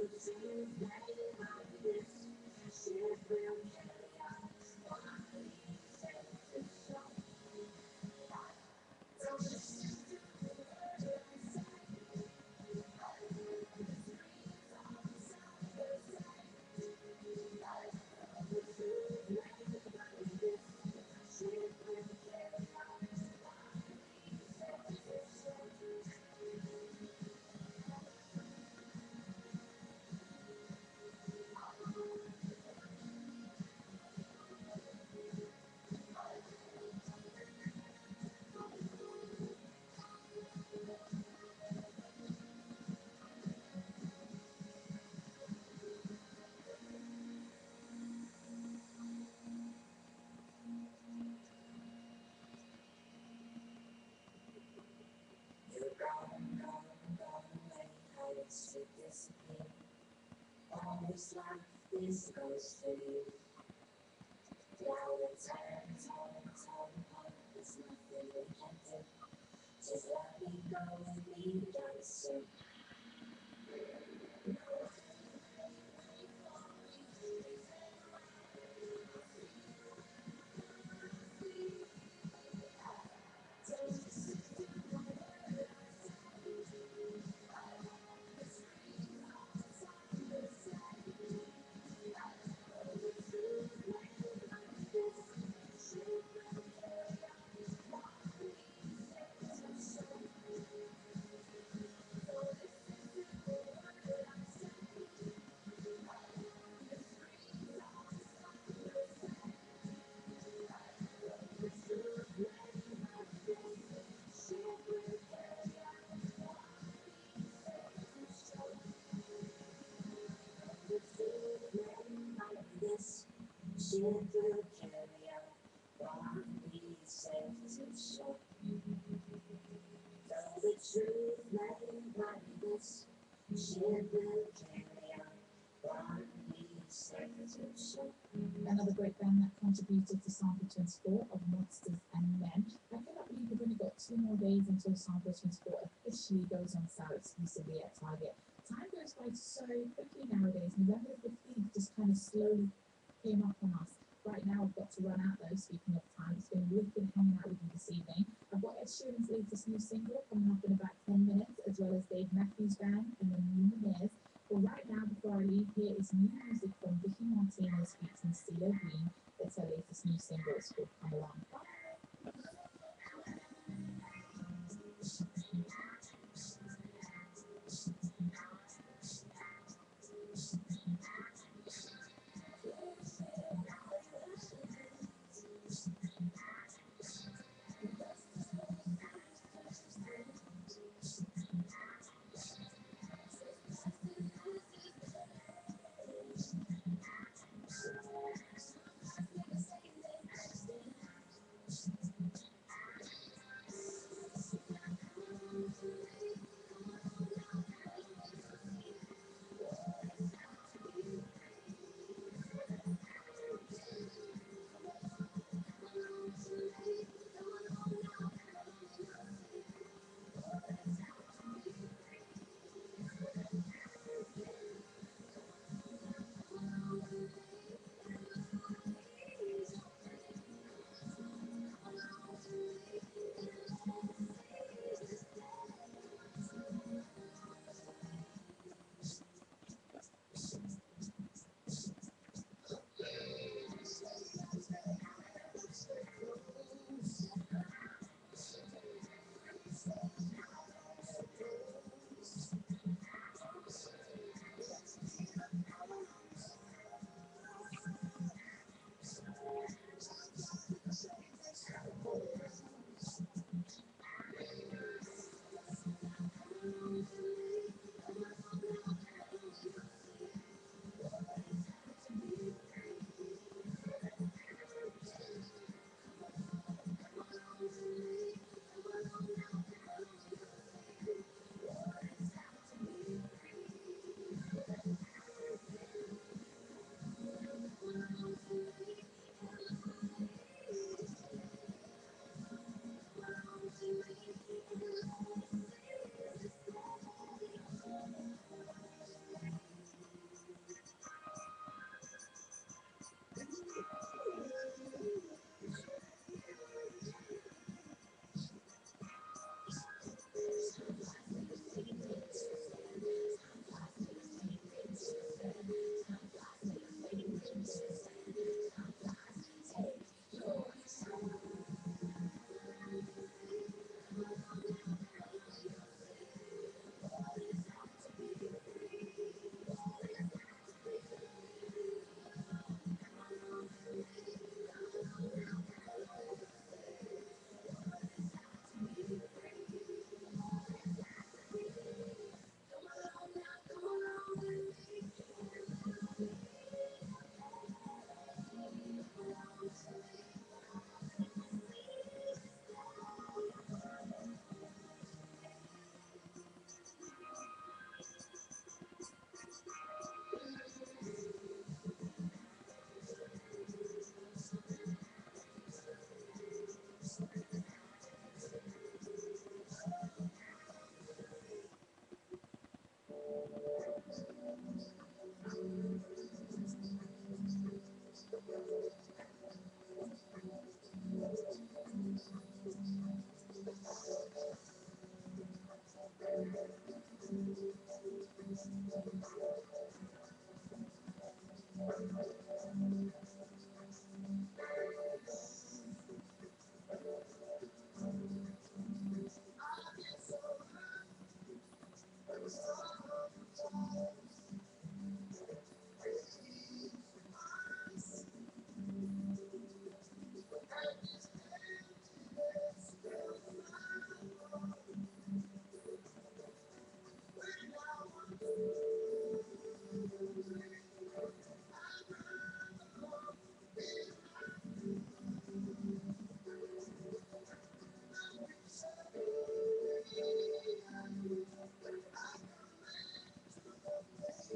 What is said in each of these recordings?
You're gone, gone, gone away. How it's to disappear. All this life, this goes for you. Now the time, time, time, time. There's nothing we can do. Just let me go and be done soon. This ship will carry out what we said to show. Though the truth may lie in this ship will carry out what we said to show. Another great band that contributed to Sample 24 of Monsters and Men. I cannot believe we've only got 2 more days until Sample 24 officially goes on sale exclusively at Target. Time goes by so quickly nowadays. November the 15th just kind of slowly came up on us. Right now, I've got to run out though. Speaking of time, it's been wicked hanging out with you this evening. I've got Ed Sheeran's latest new single coming up in about 10 minutes, as well as Dave Matthews Band and the New Lumineers. But right now, before I leave, here is new music from Vicky Martinez featuring CeeLo Green. It's her latest new single. It's called Come Along.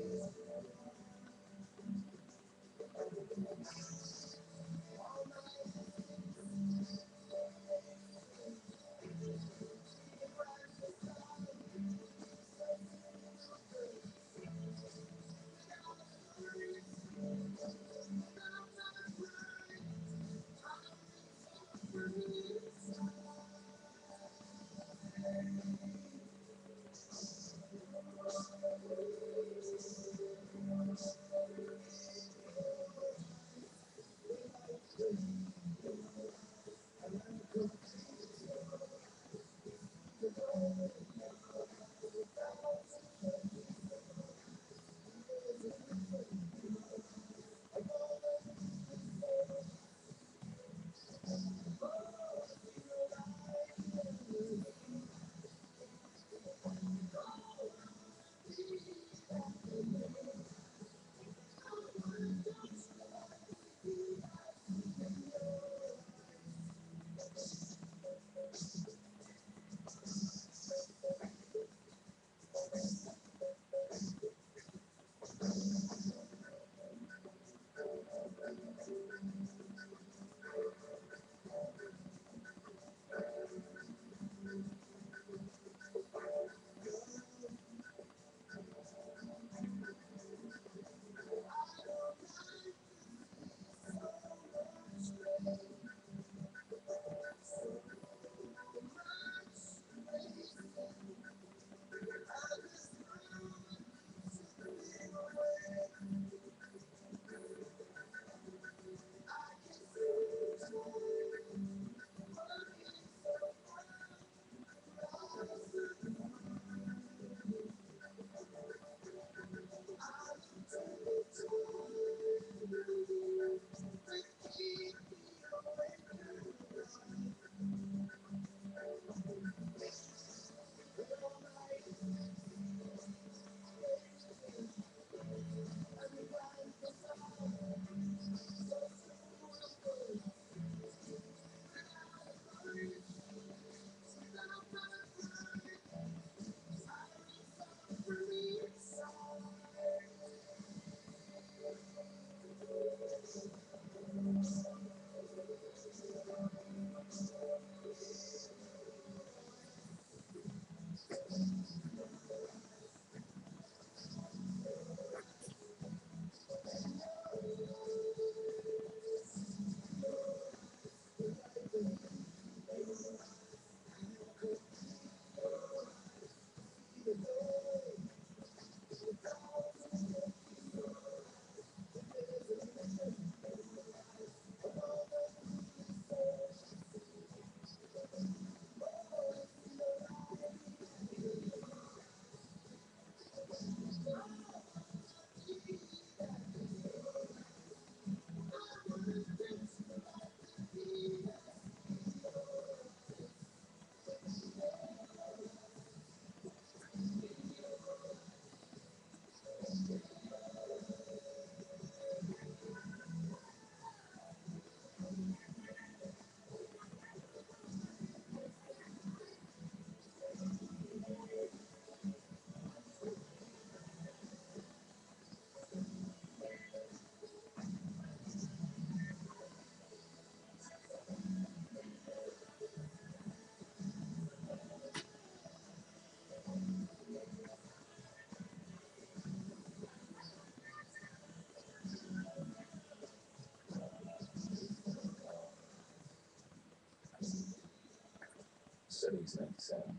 Studies 97.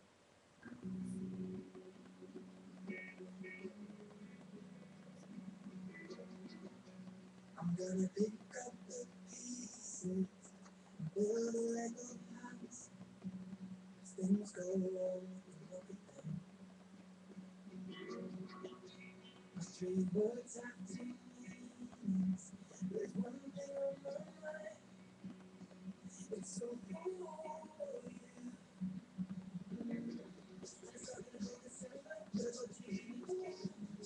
I'm gonna pick up the pieces, build a Lego house. As things go wrong, look at them. My three words have two meanings. There's one thing on my mind. It's so cool for you. It's not gonna be the same like what you do.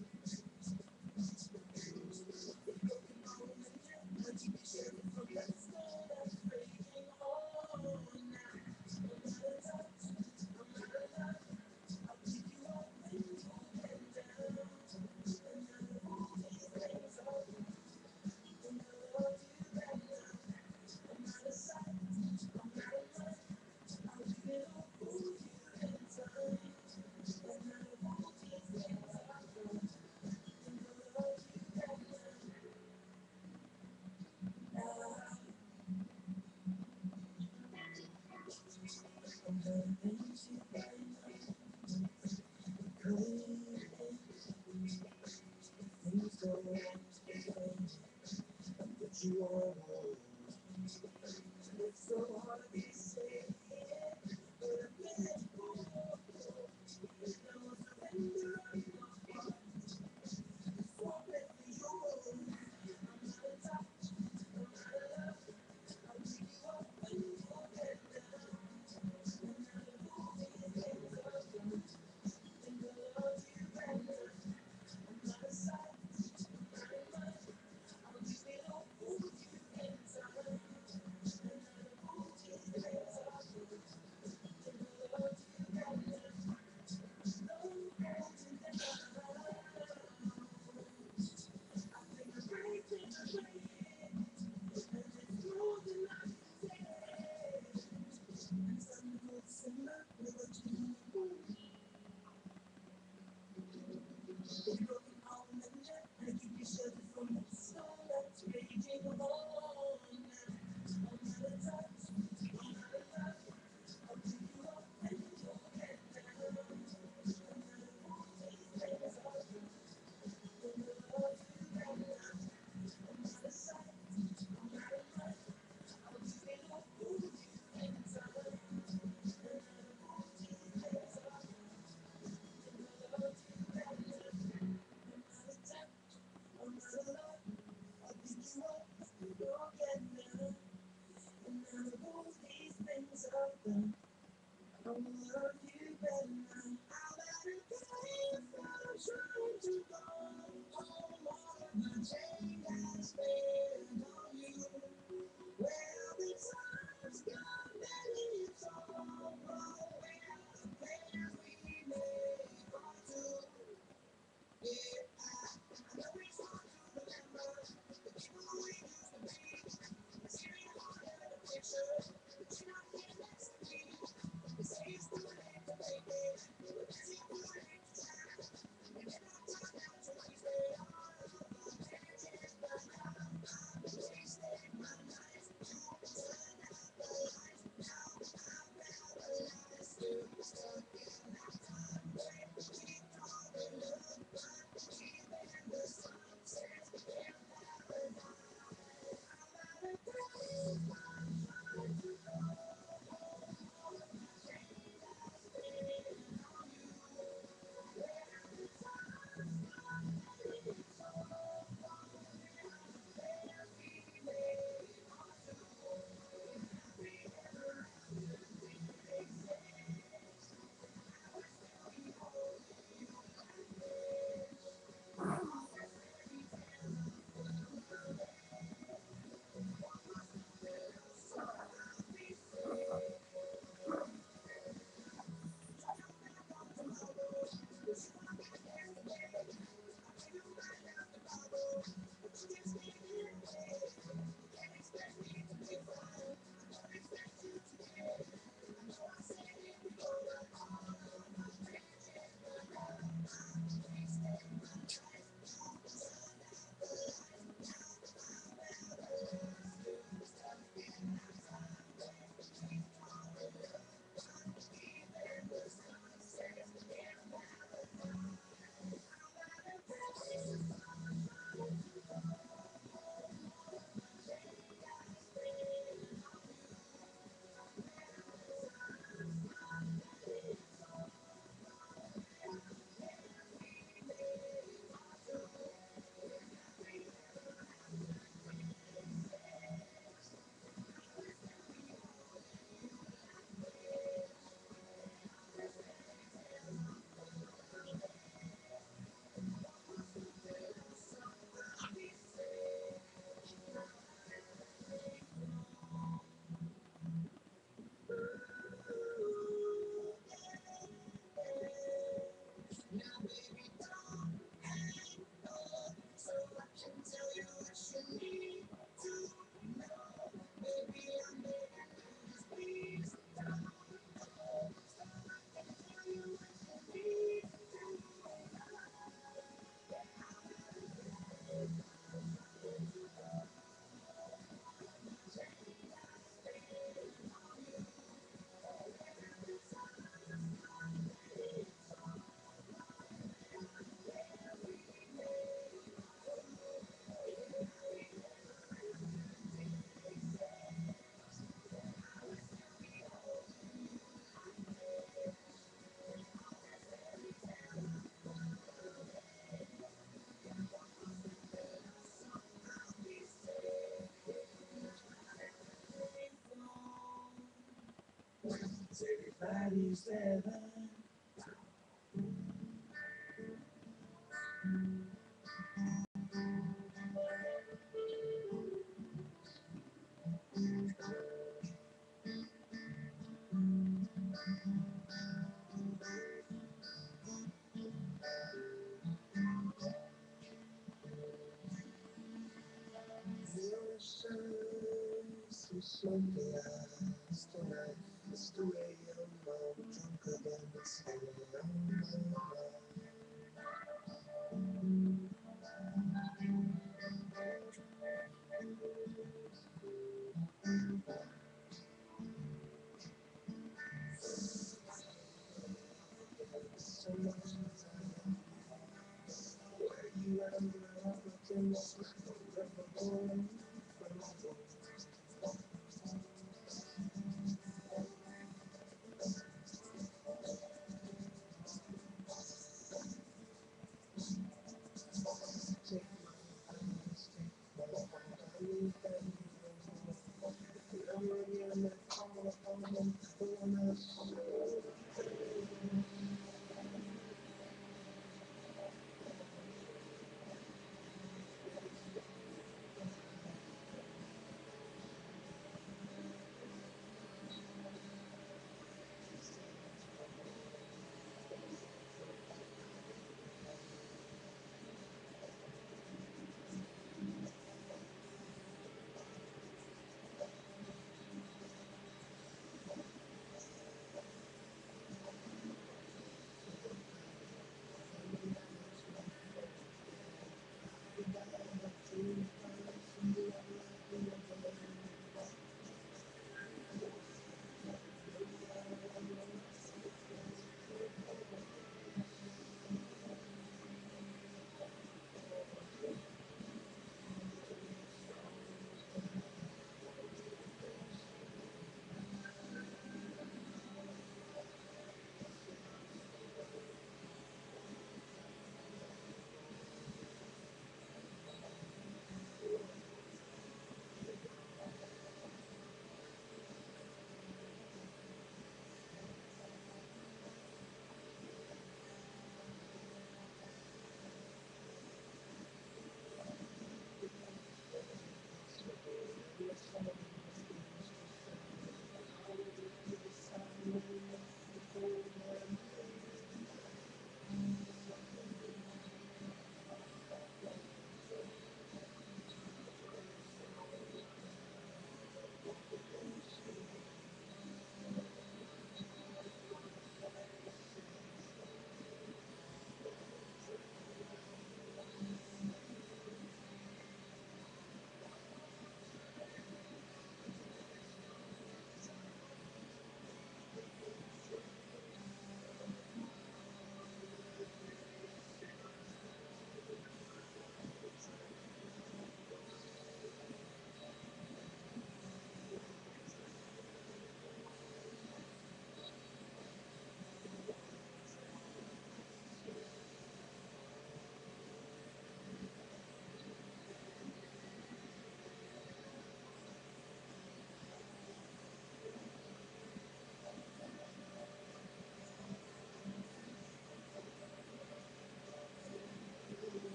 Broken home and yet, but you be sharing from that stone that's breaking home now. I'm out of touch, I'm out of love. I'll pick you up when you bend down. And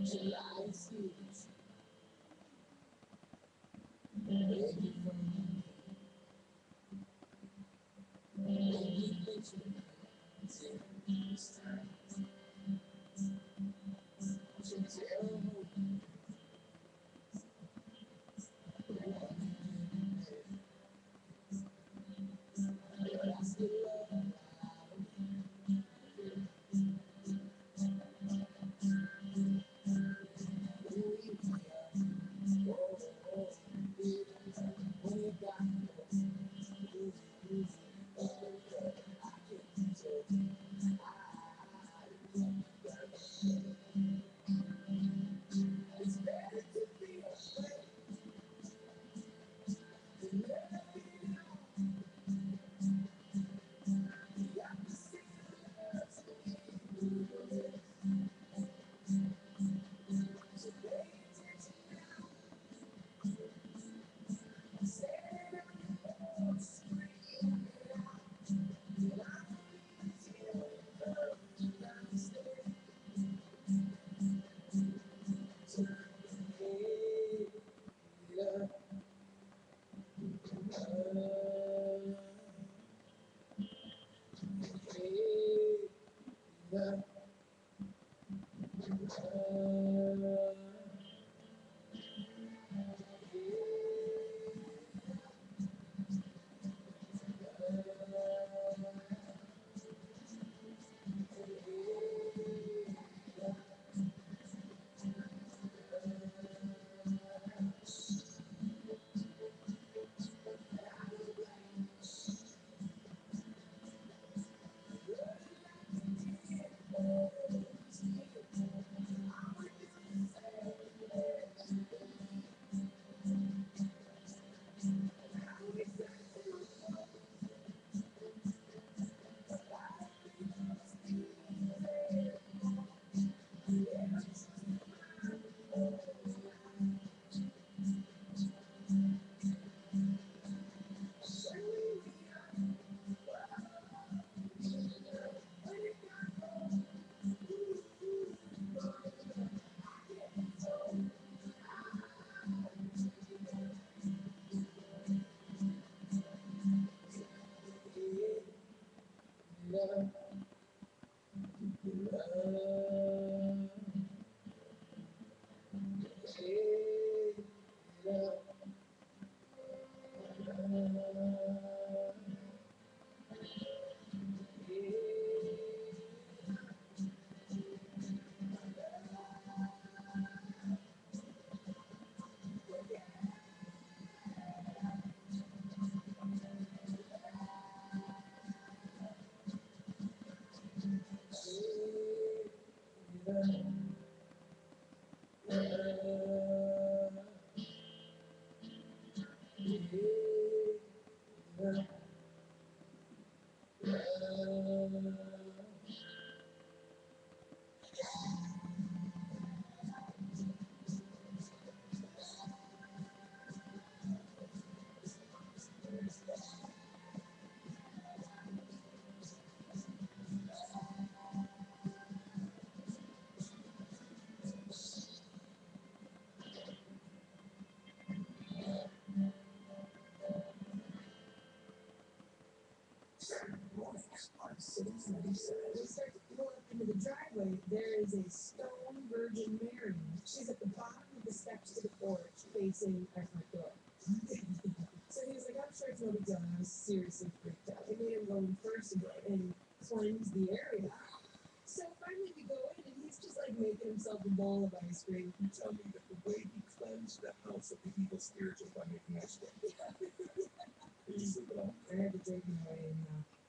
July seeds, ready for me. Maybe picture till start to tell me what you did, but I still love when we feel. Oh, oh, when you got it's better to be afraid than never be the opposite of love to me. So pay attention now, stand on the scream it out. And I don't need to love you understand. So hey, love, hey, love, love, love, hey, love, love, Cities 97. We start to pull up into the driveway. There is a stone Virgin Mary. She's at the bottom of the steps to the porch, facing our front door. So he was like, I'm sure it's no big deal. And I was seriously freaked out. I made him go in first and cleanse the area. So finally we go in and he's just like making himself a bowl of ice cream. You tell me that the way he cleansed the house of the evil spirits was by making ice cream. Did you sleep it off? I had to take him away and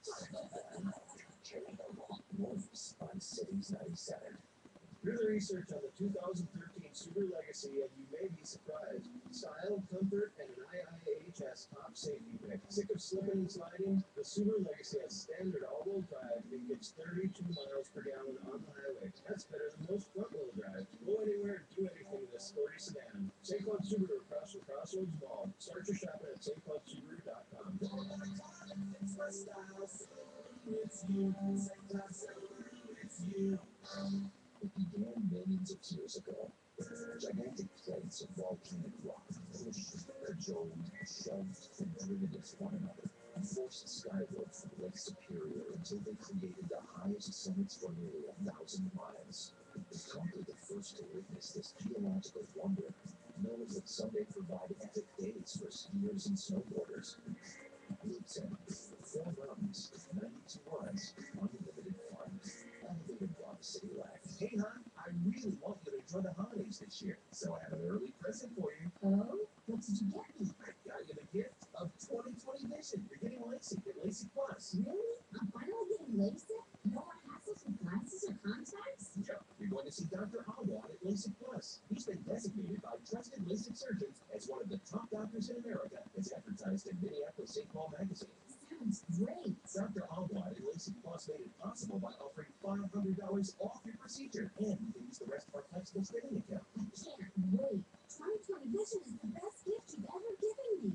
Wolves on Cities 97. Do the research on the 2013 Subaru Legacy and you may be surprised. Style, comfort, and an IIHS top safety pick. Sick of slipping and sliding? The Subaru Legacy has standard all-wheel drive and gets 32 miles per gallon on the highway. That's better than most front-wheel drive. Go anywhere and do anything in this sporty sedan. St. Cloud Subaru across from Crossroads Mall. Start your shopping at stcloudsubaru.com. It's my style, it's you. St. Cloud Subaru, it's you. If you can, baby, billions of years ago. Gigantic plates of volcanic rock pushed, cajoled, shoved, and driven into one another and forced skyward from Lake Superior until they created the highest summits for nearly 1,000 miles. Probably the first to witness this geological wonder, known would someday provide epic days for skiers and snowboarders. Loop 10, 4 runs, 92 rides, unlimited fun, elevated Rock City life. Hey, hon, I really want you to enjoy the holidays this year, so I have an early present for you. Oh, what did you get me? I got you the gift of 20/20 vision. You're getting LASIK at LASIK Plus. Really? I'm finally getting LASIK? No more hassles with glasses or contacts? Yeah, you're going to see Dr. Awad at LASIK Plus. He's been designated by trusted LASIK surgeons as one of the top doctors in America, as advertised in Minneapolis St. Paul magazine. Sounds great. Dr. Awad at LASIK Plus made it possible by offering $500 off your procedure, and you can use the rest of our flexible spending account. I can't wait. 20/20 vision is the best gift you've ever given me.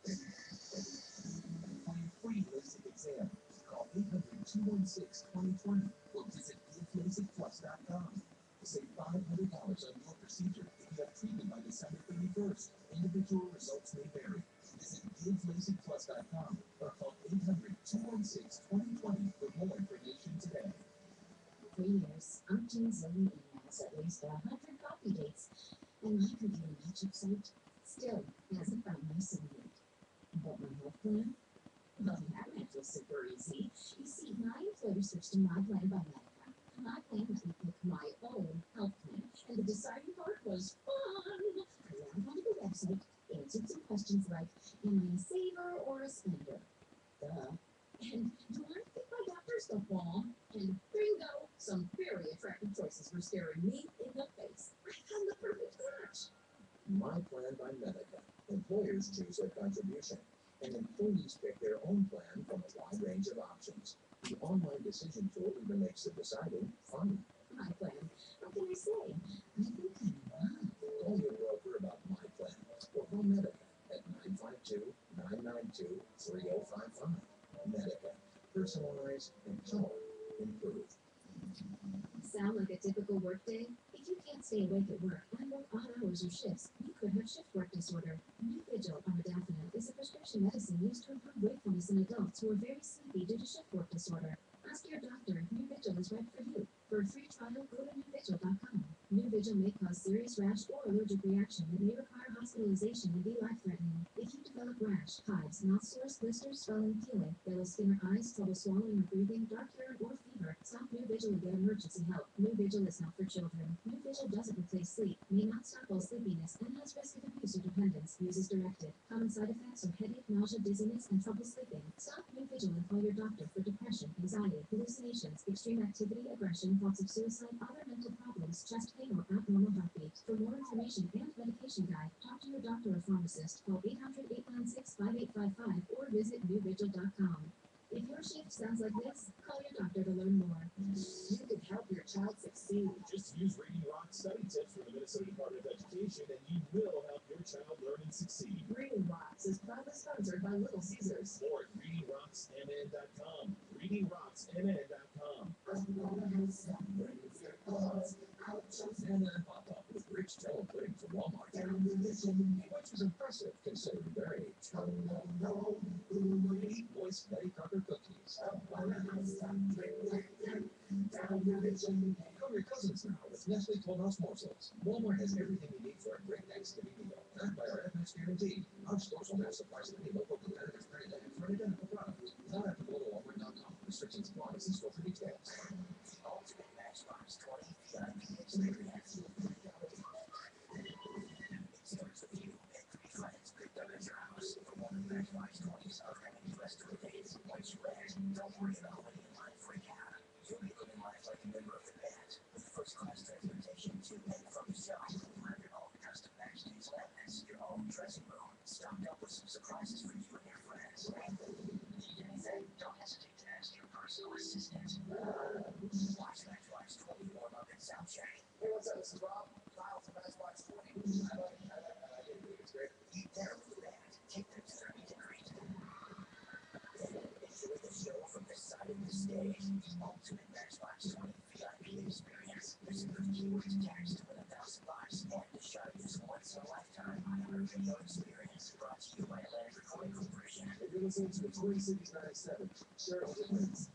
For your free LASIK exam, call 800-216-2020 or visit givelasicplus.com. Save $500 on your procedure if you have treatment by December 31st. Individual results may vary. Visit givelasicplus.com or call 800-216-2020 for more information today. For years, umpteen zillion emails, at least 100 copy dates, and my computer matchup site still hasn't found my soulmate. But my health plan? Well, that match was super easy. You see, my employer switched to my plan by Medica. My plan let me pick my own health plan, and the deciding part was fun. I logged onto the website, answered some questions like, am I a saver or a spender? Duh. And do I think my doctor's the bomb? And bingo, some very attractive choices were staring me in the face. I found the perfect match. My Plan by Medica. Employers choose their contribution, and employees pick their own plan from a wide range of options. The online decision tool even makes the deciding fun. My plan. What can I say? I think I'm wrong. Call your broker about My Plan or call Medica at 952-992-3055. Medica. Personalize, empower, improve. Sound like a typical workday? If you can't stay awake at work and work odd hours or shifts, you could have shift work disorder. New Vigil Armodafinil is a prescription medicine used to improve wakefulness in adults who are very sleepy due to shift work disorder. Ask your doctor if New Vigil is right for you. For a free trial, go to newvigil.com. New Vigil may cause serious rash or allergic reaction that may require hospitalization and be life-threatening. If you develop rash, hives, mouth sores, blisters, swelling, peeling, yellow skin or eyes, trouble swallowing or breathing, dark urine, or fever, stop New Vigil and get emergency help. New Vigil is not for children. New Vigil doesn't replace sleep, may not stop all sleepiness, and has risk of abuse or dependence. Use as directed. Common side effects are headache, nausea, dizziness, and trouble sleeping. Stop New Vigil and call your doctor for depression, anxiety, hallucinations, extreme activity, aggression, thoughts of suicide, other mental problems, chest pain, or abnormal heartbeat. For more information and medication guide, talk to your doctor or pharmacist. Call 800-896-5855 or visit newvigil.com. If your shift sounds like this, call your doctor to learn more. You can help your child succeed. Just use Reading Rocks study tips from the Minnesota Department of Education, and you will help your child learn and succeed. Reading Rocks is proudly sponsored by Little Caesars. More at readingrocksmn.com. readingrocksmn.com. Nana and Papa with rich jello pudding from Walmart, which is impressive considering their age. Eat moist Betty Crocker cookies. Come your cousins now with Nestle Toll House morsels. Walmart has everything you need for a great Thanksgiving meal. Backed by our FX guarantee, our stores will match the price of any local competitors for an identical product. Not at the Walmart.com. Restrictions apply. See store for details. Ultimate Matchbox 20 VIP experience. It starts with you and 3 friends picked up at your house for one of Matchbox 20's upcoming festival dates. Once you rest, don't worry about waiting in line for a cab. You'll be living life like a member of the band with first-class transportation to and from the show. You have your own custom backstage cabinets, your own dressing room, stocked up with some surprises for you and your friends. Need anything? Don't hesitate to ask your personal assistant. Watch Matchbox 20 warm up and sound check. Hey, what's up? This is Rob. Kyle from Matchbox 20. I didn't think it's great. Eat there with the band. Take them to their meet and greet. Enjoy the show from the side of the stage. The ultimate Matchbox 20 VIP experience. There's enough keywords attached to 1,000 bucks and to show you this once-in-a-lifetime 100-video experience brought to you by Atlantic Recording Corporation. If you're listening to the Twin Cities 97, Cheryl Difference.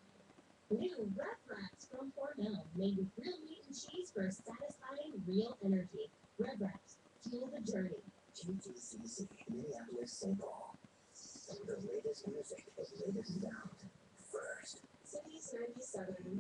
New Red Wraps from Cornell, made with real meat and cheese for satisfying real energy. Red Wraps, fuel the journey. GTCC, Minneapolis, St. Paul. The latest music, the latest sound. First. Cities 97.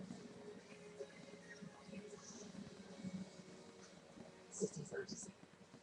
Cities 97.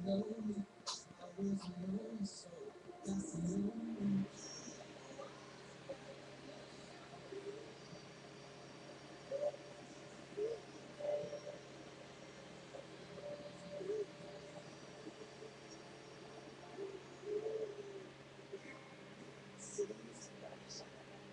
Cities 97.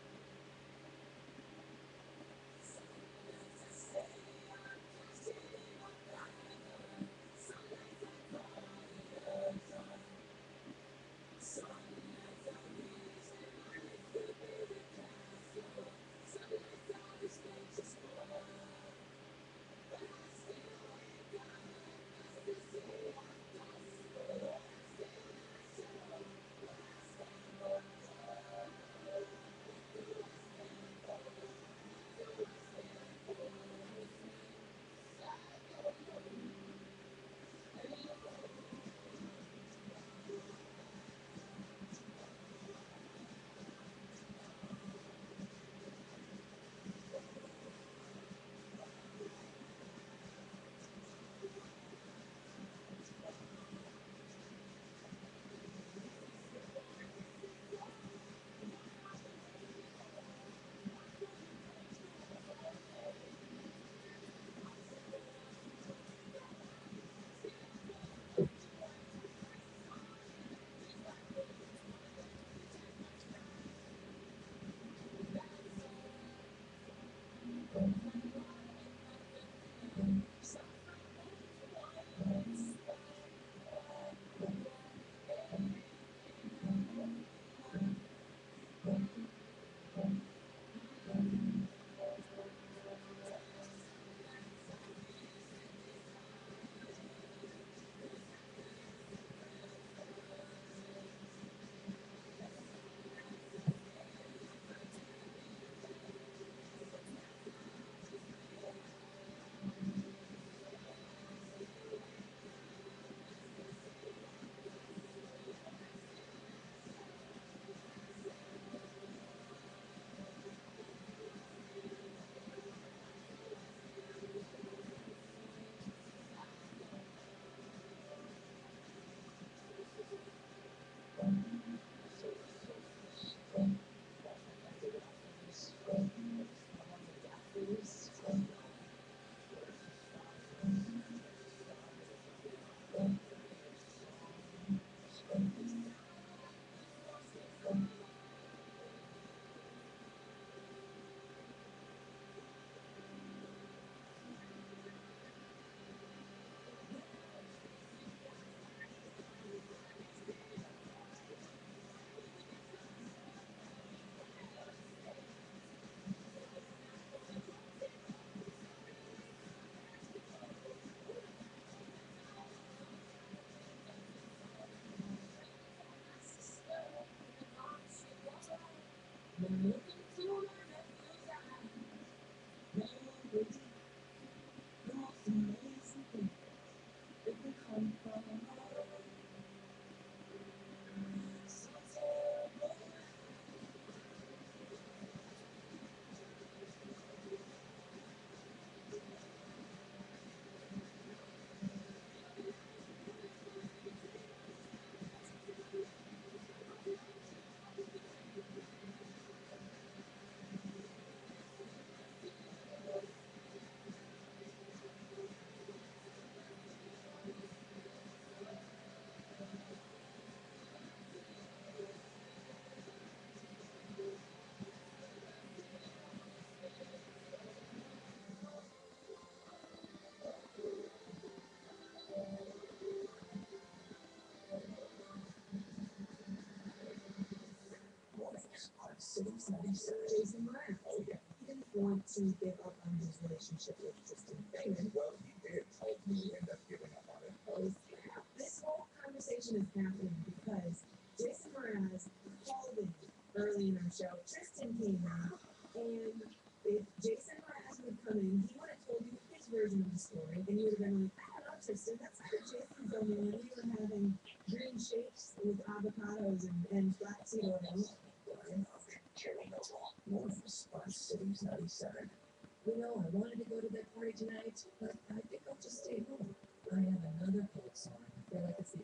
Cities 97. Jason Mraz. Oh, yeah. He didn't want to give up on his relationship with Tristan Freeman. Well, he did ultimately end up giving up on it. Oh, snap. This whole conversation is happening because Jason Mraz called in early in our show. Tristan came out, and if Jason Mraz would come in, he would have told you his version of the story, and you would have been like, I don't know, Tristan, that's not what Jason's doing. And we were having green shakes with avocados and flaxseed oil. Brian Huff, Jerry Noble. Mornings on Cities 97. You know, I wanted to go to that party tonight, but I think I'll just stay home. I have another cold sore. I feel like it's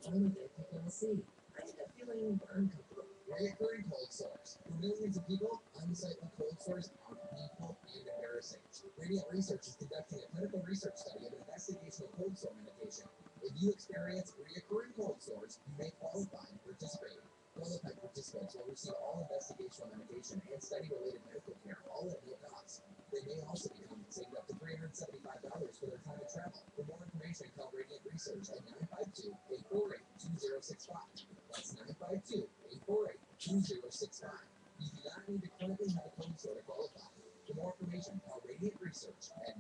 only good people will see. I end up feeling uncomfortable. Reoccurring cold sores. For millions of people, unsightly cold sores are painful and embarrassing. Radiant Research is conducting a clinical research study of an investigational cold sore medication. If you experience reoccurring cold sores, you may qualify to participate. Qualified participants will receive all investigational medication and study-related medical care, all at no cost. They may also be compensated up to $375 for their time and travel. For more information, call Radiant Research at 952-848-2065. That's 952-848-2065. You do not need to currently have a cold sore to qualify. For more information, call Radiant Research at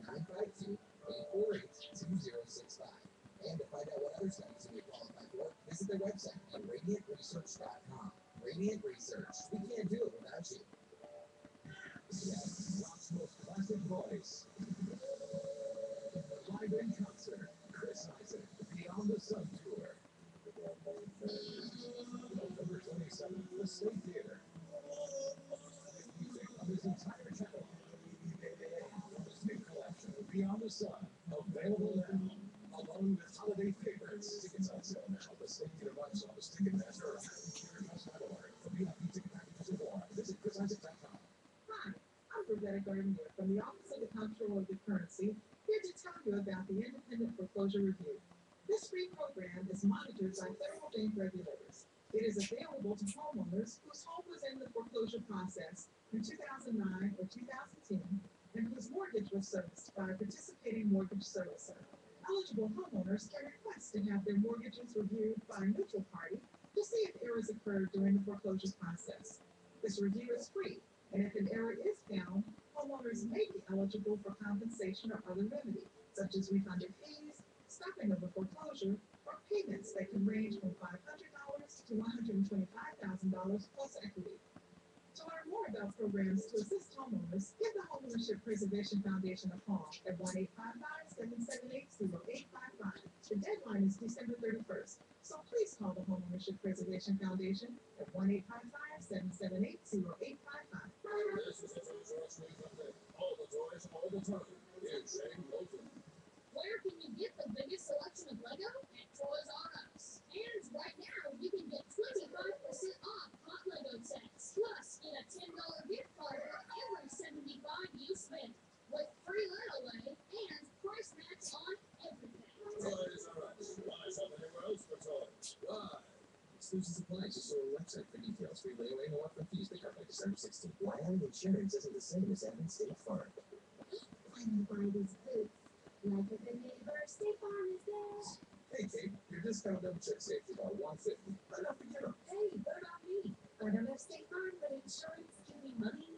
952-848-2065. And to find out what other studies you may qualify for, visit their website at radiantresearch.com. Radiant Research. We can't do it without you. Rock's most classic voice. Live in concert, Chris Isaac, Beyond the Sun Tour. November 27th, the State Theater. Music of his entire catalog. From his new collection, Beyond the Sun, available now. Along with holiday favorites. Tickets on sale now. The State Theater box office, Ticketmaster, or HappyTheater.org. For VIP ticket packages and more, visit ChrisIsaac.com. Hi, I'm Rebecca Gardner from the Office of the Comptroller of the Currency, here to tell you about the Independent Foreclosure Review. This free program is monitored by federal bank regulators. It is available to homeowners whose home was in the foreclosure process in 2009 or 2010 and whose mortgage was serviced by a participating mortgage servicer. Eligible homeowners can request to have their mortgages reviewed by a neutral party to see if errors occurred during the foreclosure process. This review is free, and if an error is found, homeowners may be eligible for compensation or other remedy, such as refunded fees, stopping of the foreclosure, or payments that can range from $500 to $125,000 plus equity. To learn more about programs to assist homeowners, give the Homeownership Preservation Foundation a call at 1-855-778-0855. The deadline is December 31st, so please call the Homeownership Preservation Foundation at 1-855-778-0855. This is a Toys R Us news update. All the toys, all the time. In Shane Bolton. Where can you get the biggest selection of Lego? At Toys R Us. And right now, you can get 25% off hot Lego sets. Plus, get a $10 gift card for every $75 you spend. With free layaway and price match on everything. Toys R Us. Why shop anywhere else for toys? Why? Exclusive supply. Just go to the website for details. Free layaway, no upfront fees. They cover by December 16th. Why having insurance isn't the same as having State Farm? When you buy these boots, like a good neighbor, State Farm is there. Hey, Kate, your discount double check safety about $150. Why not forget them? Hey, what about me? I don't have State Farm, but insurance give me money.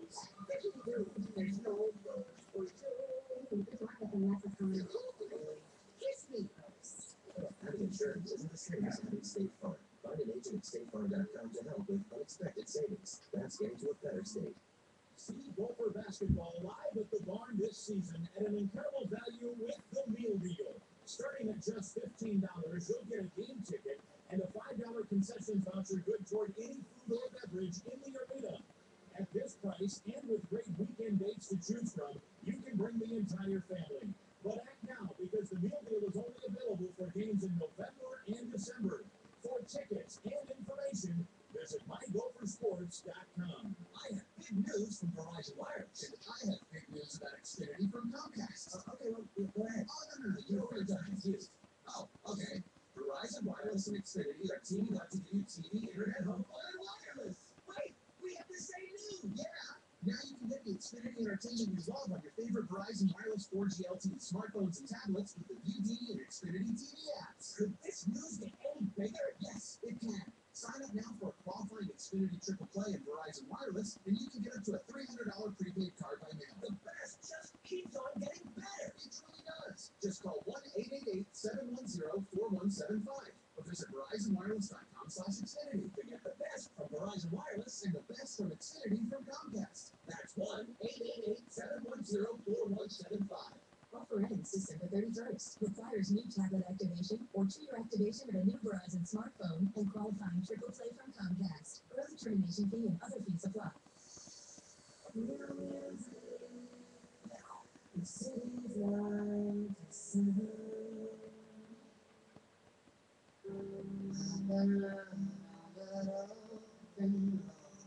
There's no road for you. It's like a lesson coming. Kiss me. Having insurance isn't the same as having State Farm. Find an agent at StateFarm.com to help with unexpected savings. That's getting to a better state. See Gopher basketball live at the barn this season at an incredible value with the meal deal. Starting at just $15, you'll get a game ticket and a $5 concessions voucher good toward any food or beverage in the arena. At this price, and with great weekend dates to choose from, you can bring the entire family. But act now, because the meal deal is only available for games in November and December. For tickets and information, visit mygophersports.com. I have big news from Verizon Wireless. And I have big news about Xfinity from Comcast. Okay, well, go ahead. Oh, no. You're already done confused. Oh, okay. Verizon Wireless and Xfinity are teaming up to give you TV, internet, home, and wireless. Wait, we have the same news. Yeah. Now you can get the Xfinity entertainment you love on your favorite Verizon Wireless 4G LTE smartphones and tablets with the VD and Xfinity TV apps. Could this news get any bigger? Yes, it can. Sign up now for a qualifying Xfinity Triple Play and Verizon Wireless, and you can get up to a $300 prepaid card by mail. The best just keeps on getting better. It truly does. Just call 1-888-710-4175 or visit VerizonWireless.com/Xfinity to get the best from Verizon Wireless and the best from Xfinity from Comcast. That's 1-888-710-4175. Offer ends December 31st. Requires new tablet activation or 2-year activation of a new Verizon smartphone and qualifying triple play from Comcast. Early termination fee and other fees apply. The city's lights are then learn how that open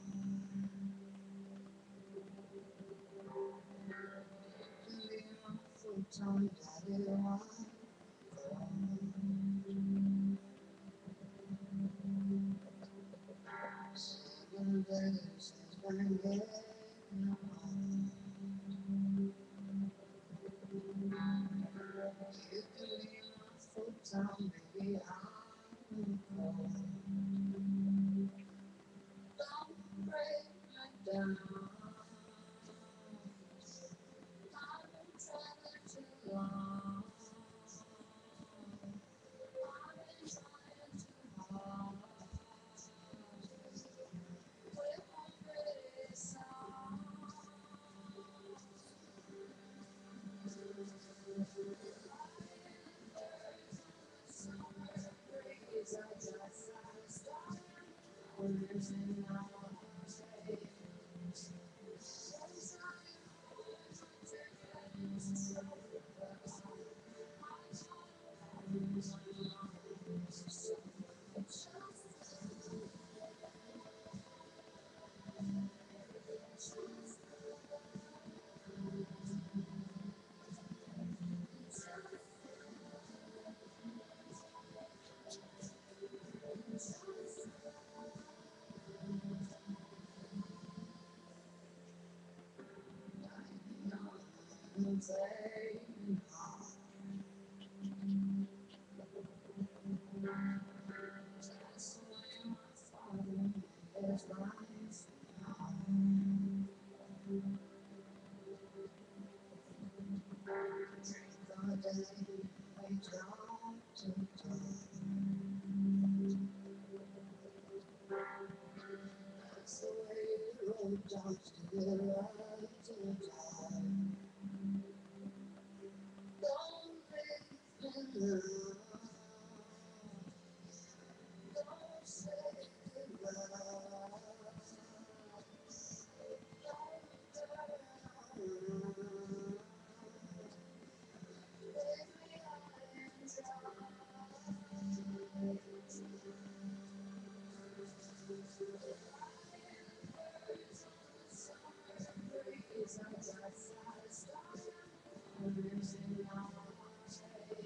full-time daddy life. 7 days has been getting on. You can leave my full-time, baby, I'm cold. Don't break me down. I've been trying too long. I've been trying too hard. With my pretty song. Summer breeze, I just satisfied. I'm losing my way. That's the way the road jumps to the right to the top. Don't live in love. Don't say goodbye. Don't turn around. Baby, I am breeze, I just satisfied. I'm losing my way.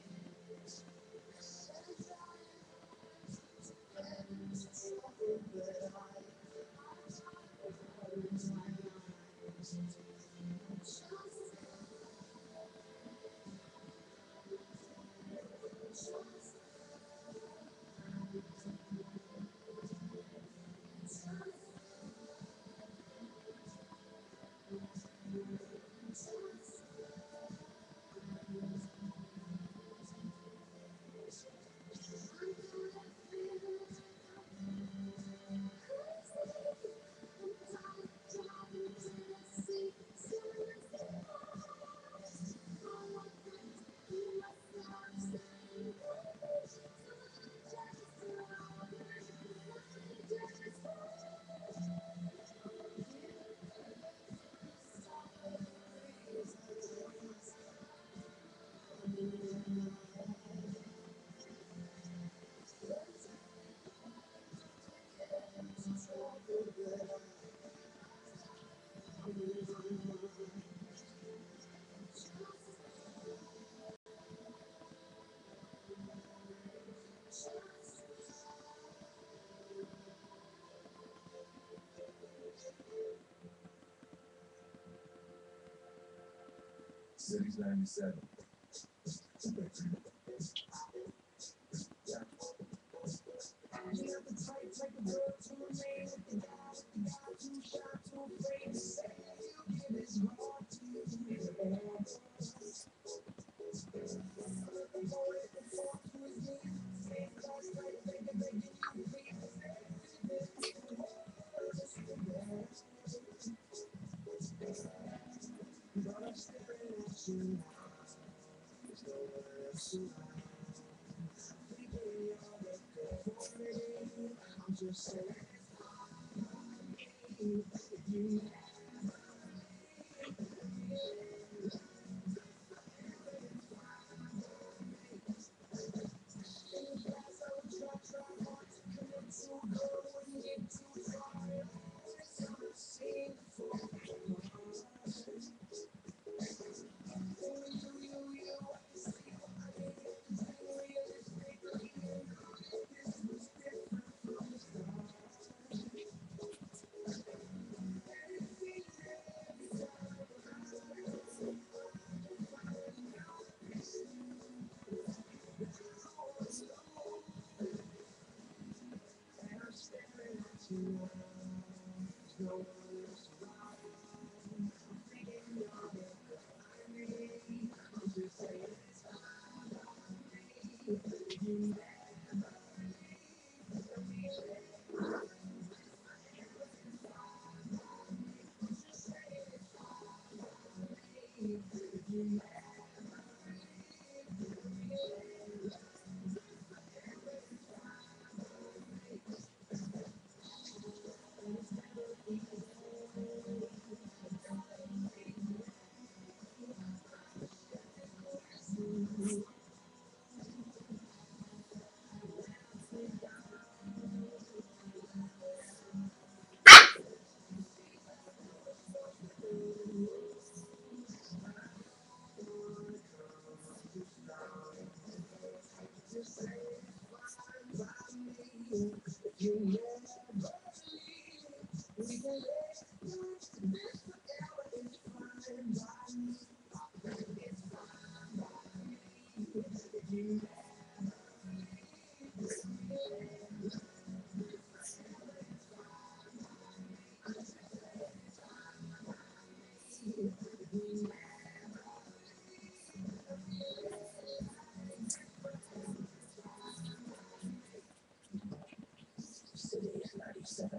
Cities 97. City 97.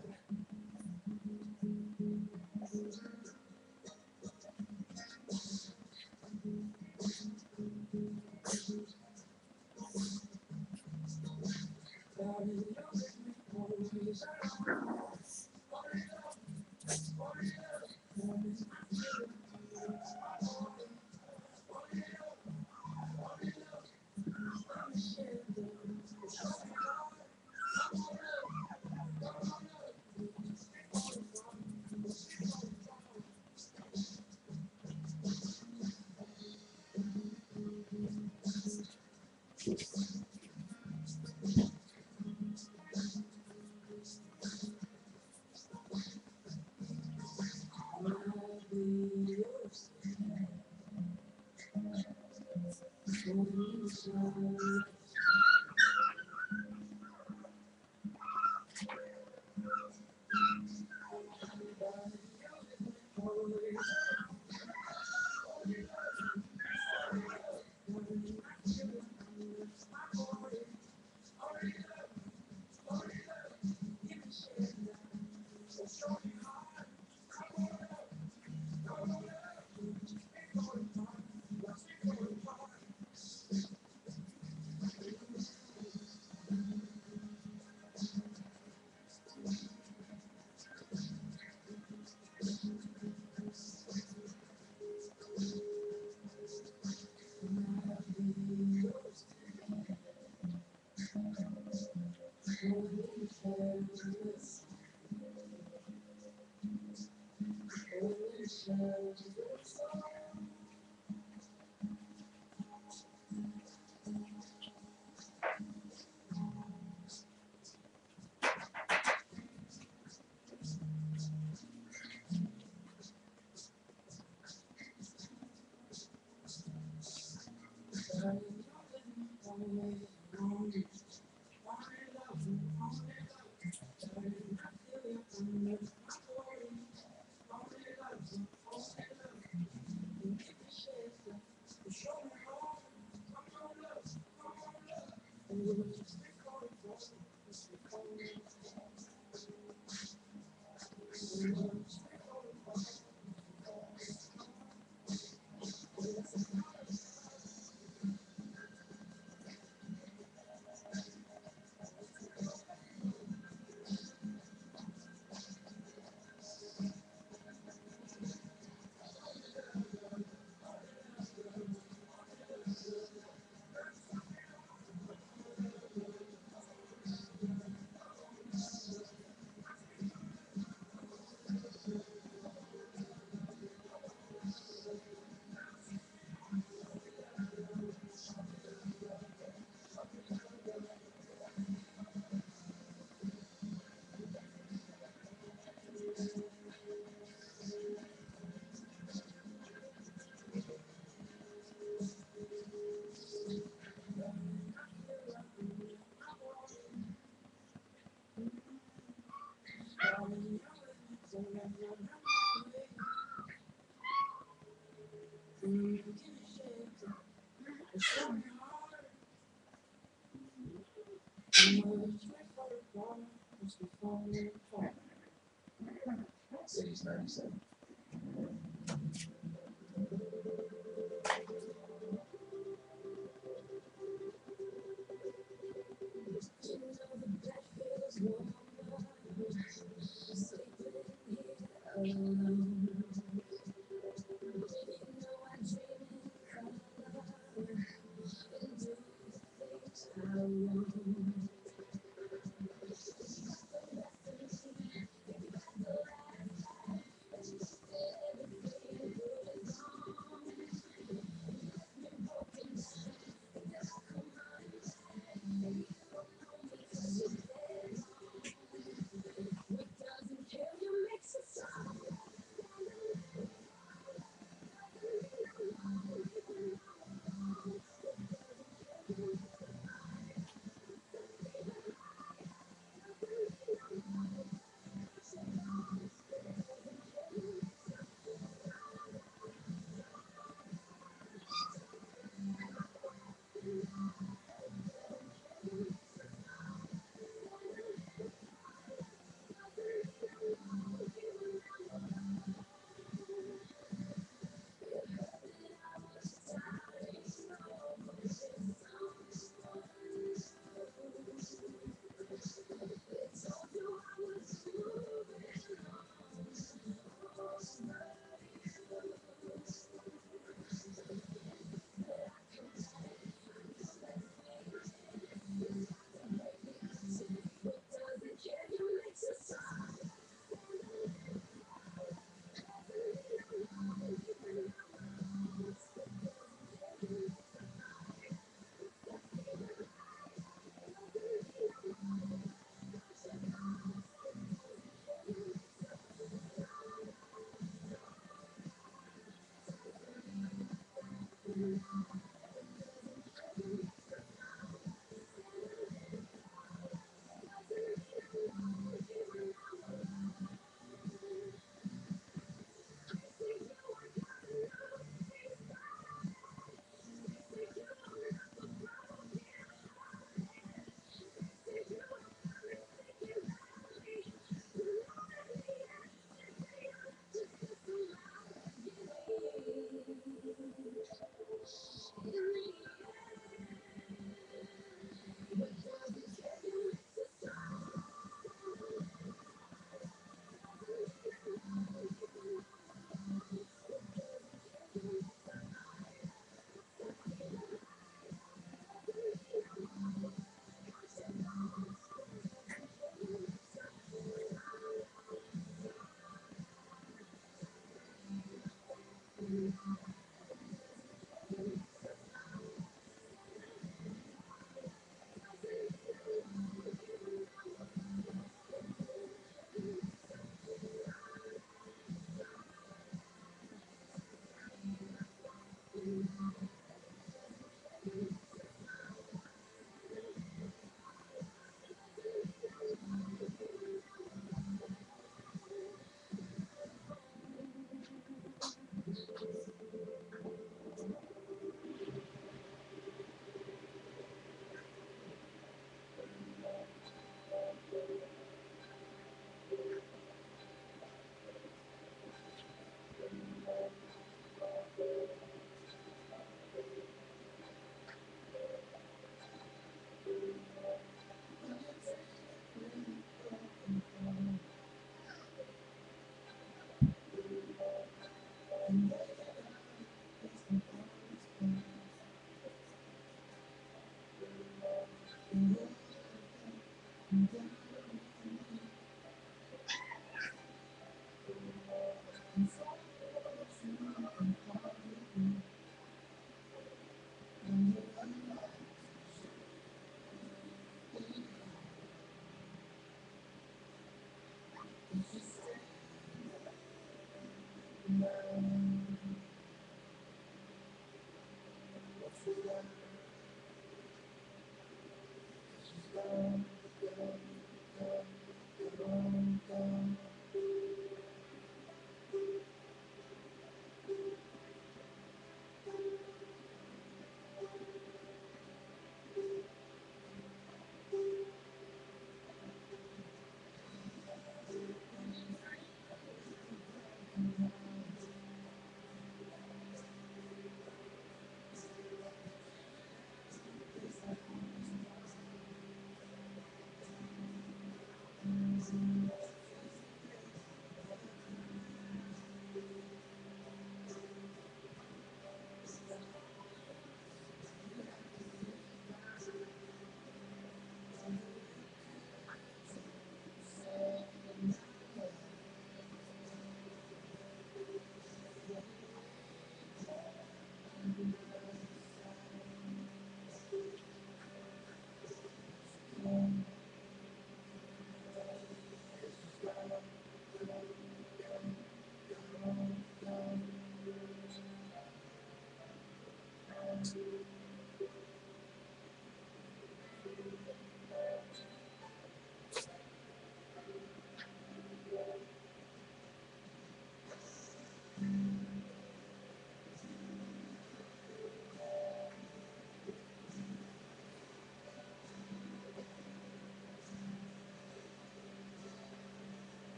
fall, must be falling, fall. Say he's 97.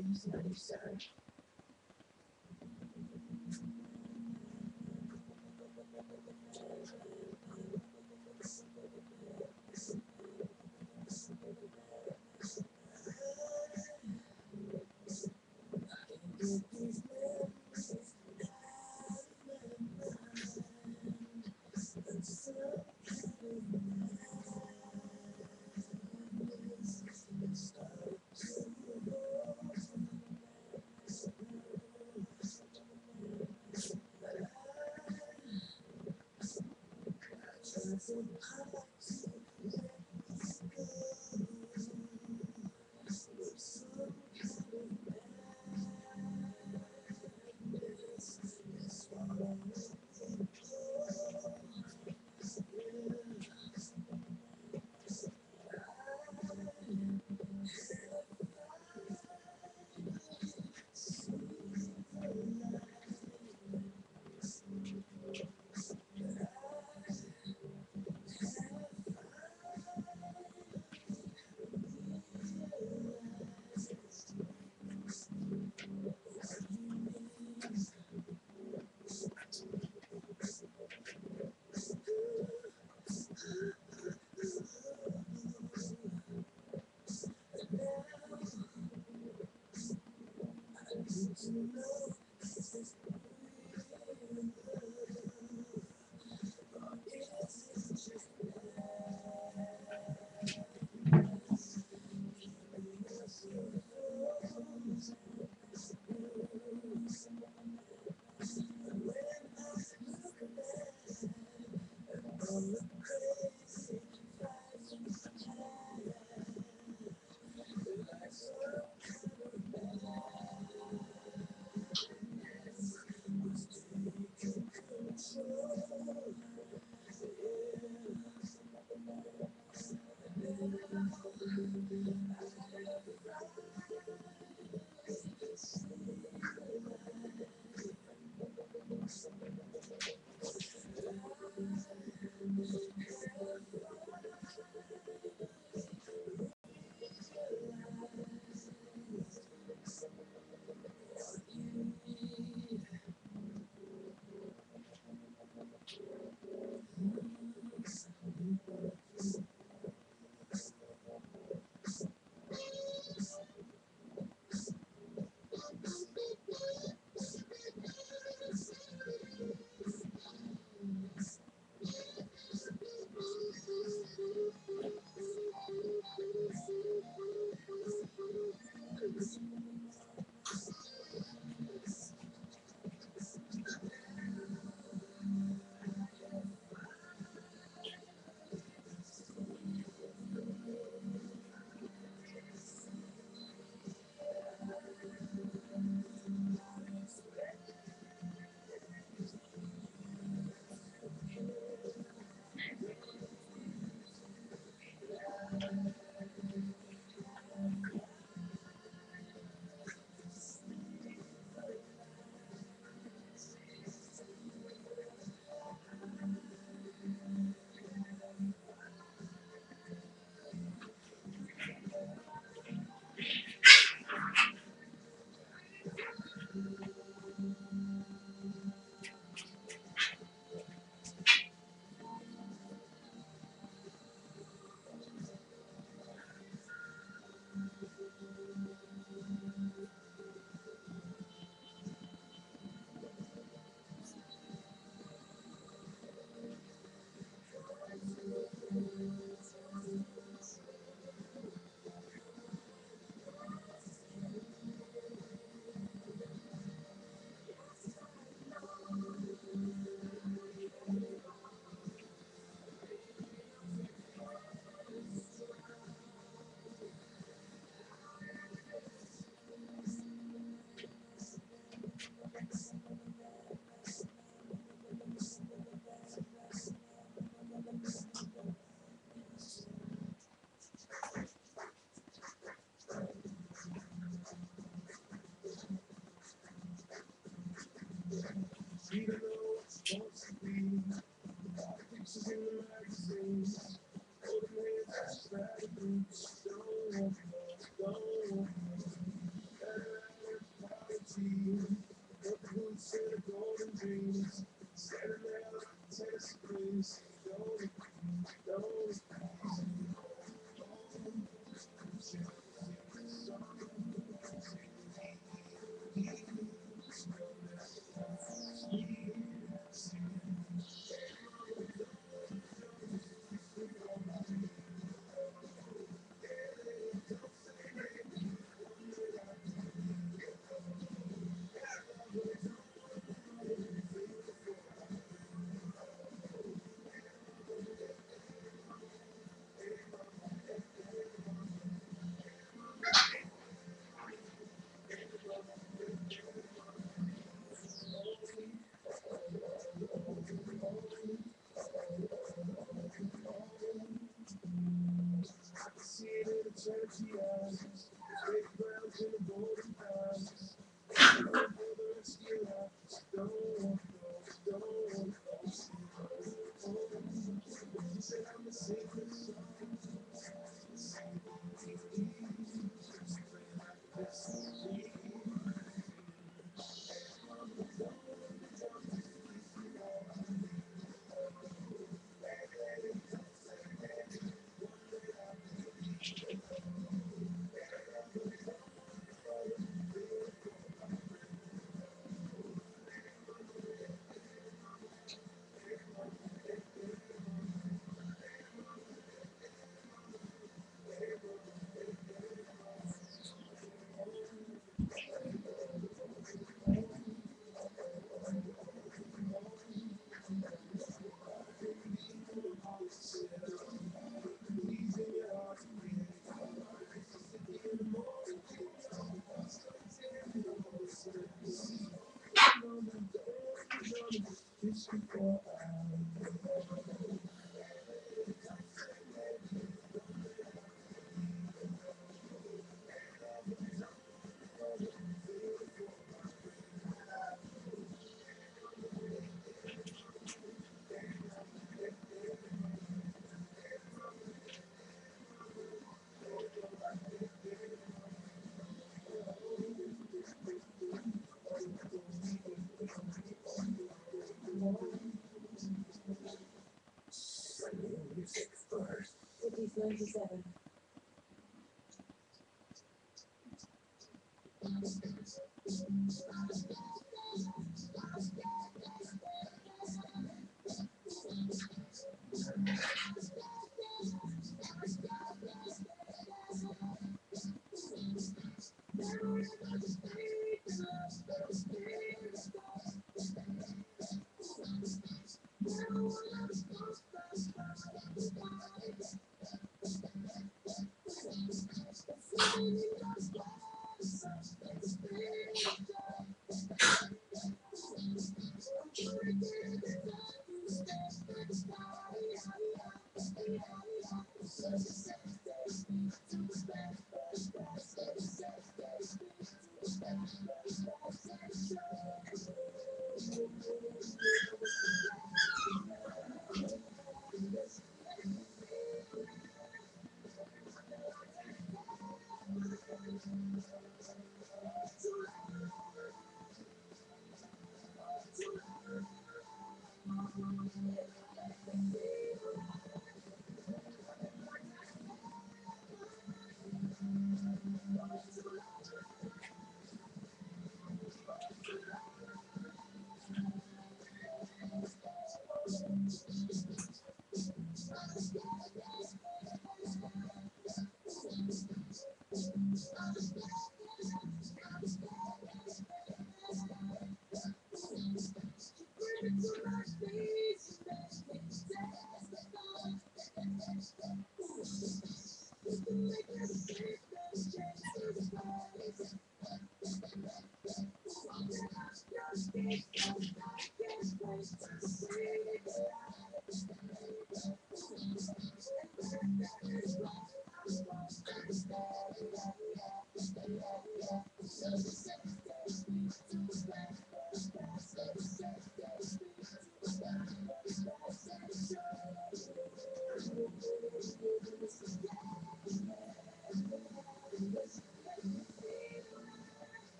Please, not sir. Even though it's supposed to be pictures in the magazines, holding hands, strategies, don't Cookies 97.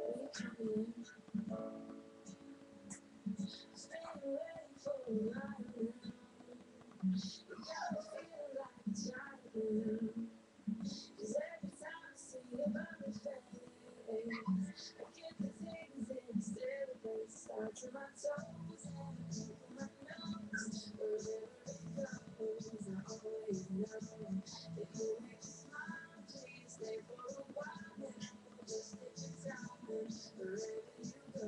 you count me in? Stay ready for a while now. You gotta feel like a child now. 'Cause every time I see your body face, I get the things that celebrate. Starts in my toes and I keep on my nose. Wherever it goes, I always know that you make me smile. Please stay for a while now. Just take your time wherever you go.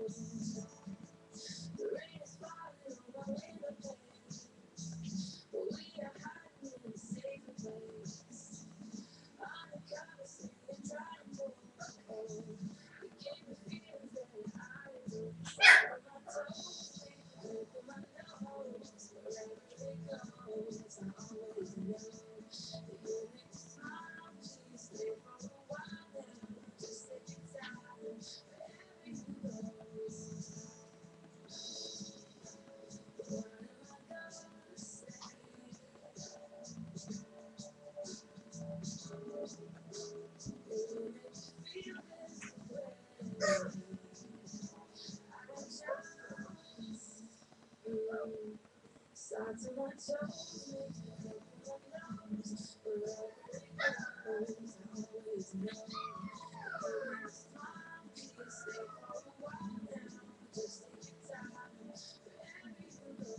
The rain is falling on my window pane, but we are hiding in a safer place. Undercover, singing, trying to pull my coat. You gave me feelings that I don't. On my toes, over my nose, wherever it goes, I always know that you make me smile. Please stay for a while now. Just take your time wherever you go. What am I gonna say? Starts in my toes, make me open my nose. Wherever it goes, I always know. You make me smile, please stay for a while now. Just take your time wherever you go.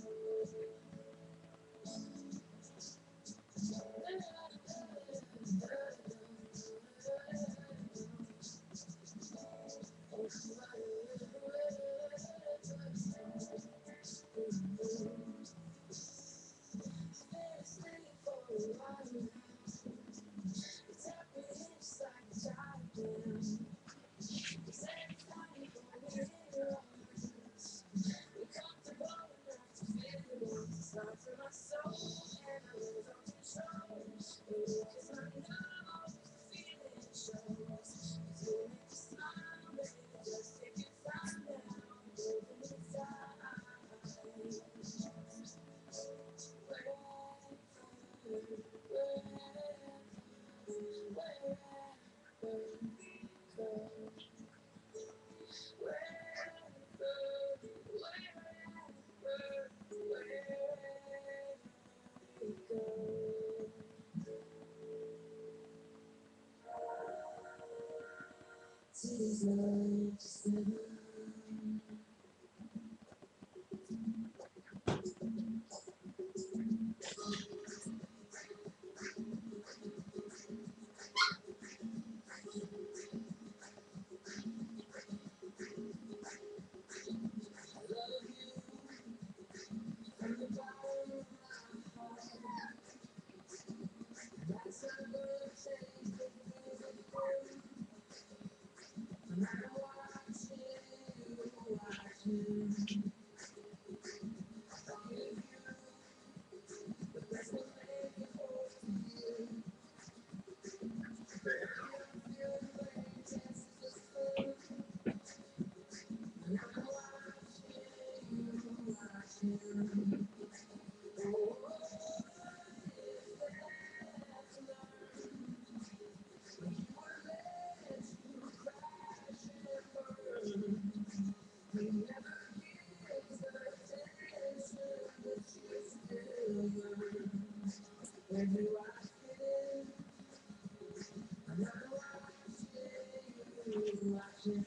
Starts in my soul and I lose all control. Because I know the feeling shows. 'Cause you make me smile, baby. Just take your time now. Open inside. City's like just never. From the bottom of my heart, that's not gonna change the things that do. No matter what I do, I do. I give you the best of me for you. I feel the way it tastes just food. No matter what I do, I do. Oh, if that's learn, when you were led to crash and burn, you never give the attention that you deserve. Where do I fit in? Another watching, watching.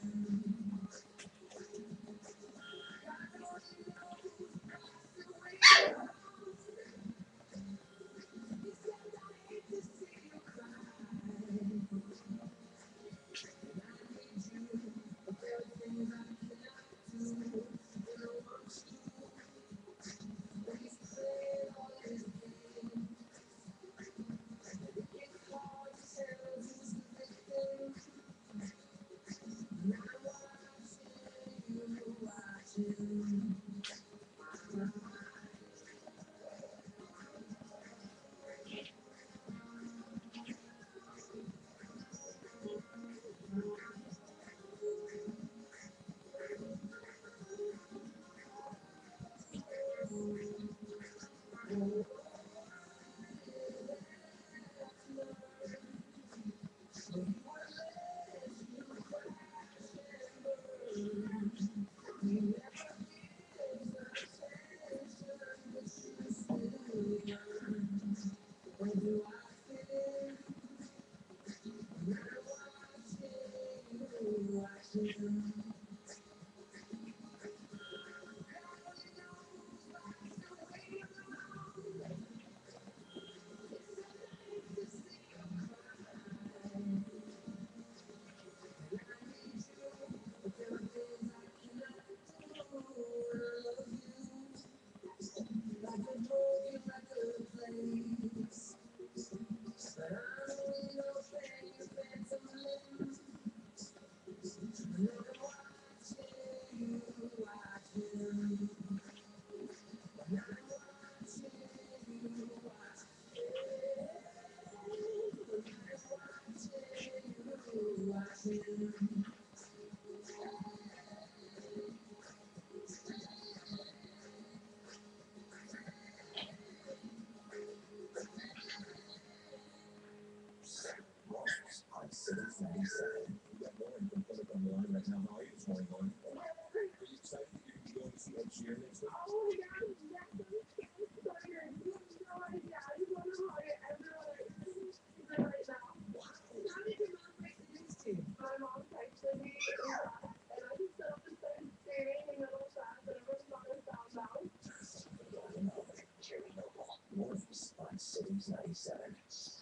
Mornings on Cities 97. We got Lauren from Plymouth on the line right now. How are you this morning, Lauren? Are you excited that you're going to see Ed Sheeran next week? Oh my God, yes, I'm so excited. You have no idea. I just want to hug it everywhere. Right now. Wow. How did your mom break the news to you? My mom texted me and I just set up and started screaming in the middle of class and everyone thought I found out. Jerry Noble. Mornings on Cities 97.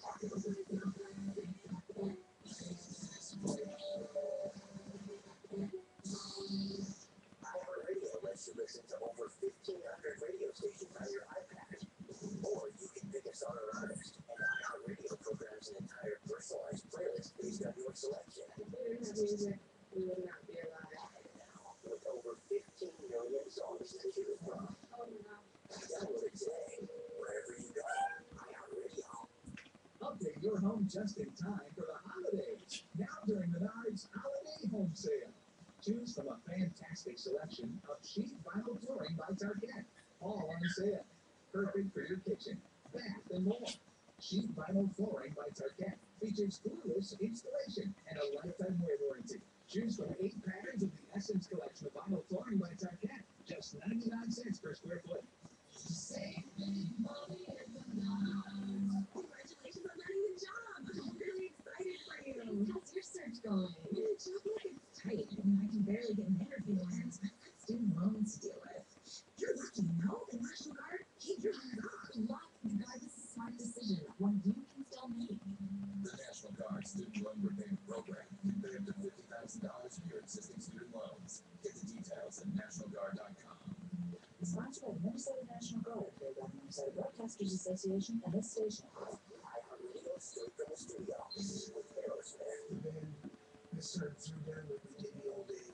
iHeartRadio lets you listen to over 1,500 radio stations on your iPad. Or you can pick a song or artist, and iHeartRadio programs an entire personalized playlist based on your selection. If we didn't have music, we would not be alive. Now, with over 15 million songs to choose from. Oh no. Download it today, wherever you go. iHeartRadio. Update your home just in time for the holidays. Now during Menards Holiday Home Sale. Choose from a fantastic selection of sheet vinyl flooring by Target. All on sale. Perfect for your kitchen, bath, and more. Sheet vinyl flooring by Target features glueless installation and a lifetime wear warranty. Choose from 8 patterns of the Essence collection of vinyl flooring by Target. Just 99 cents per square foot. Save big money at Menards. Congratulations on landing the job. I'm really excited for you. How's your search going? The job market's tight, and I can barely get an interview, and I've got student loans to deal with. You're lucky, no? The National Guard? Keep your head up. Luck, guys, this is a smart decision, one you can still make. The National Guard Student Loan Repayment Program can pay up to $50,000 of your existing student loans. Get the details at nationalguard.com. Sponsored by the Minnesota National Guard, paid by the Minnesota Broadcasters Association and this station. iHeartRadio straight from the studio with Aerosmith. The band has served through them when we did the old days.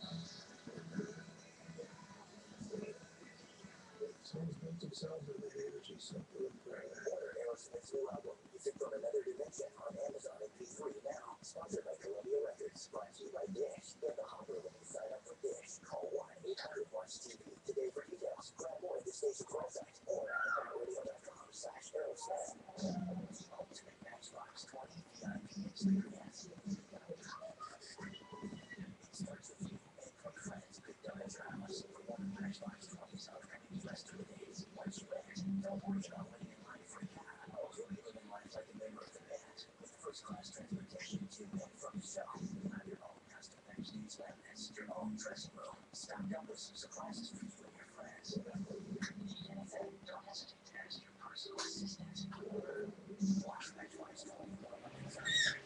Songs built themselves with that energy, simple and proud. Order Aerosmith's new album, Music from Another Dimension, on Amazon MP3 now. Sponsored by Columbia Records. Brought to you by Dish. Get the Hopper when you sign up for Dish. Call 1-800-WATCH-TV today for details. Grab more at the station's website or at iHeartRadio.com/Aerosmith. The ultimate Matchbox 20 VIP experience. It starts with you and 20 friends picked up at your house for one of Matchbox 20's upcoming US tour days. Once you rent, don't worry about waiting in line for a cab. You'll be living life like a member of the band, with first-class transportation to and from the show. You'll have your own custom backstage cabinets, your own dressing room, stocked up with some surprises for you and your friends. Need anything? Don't hesitate to ask your personal assistant. Watch Matchbox 20 on Monday, Thursday.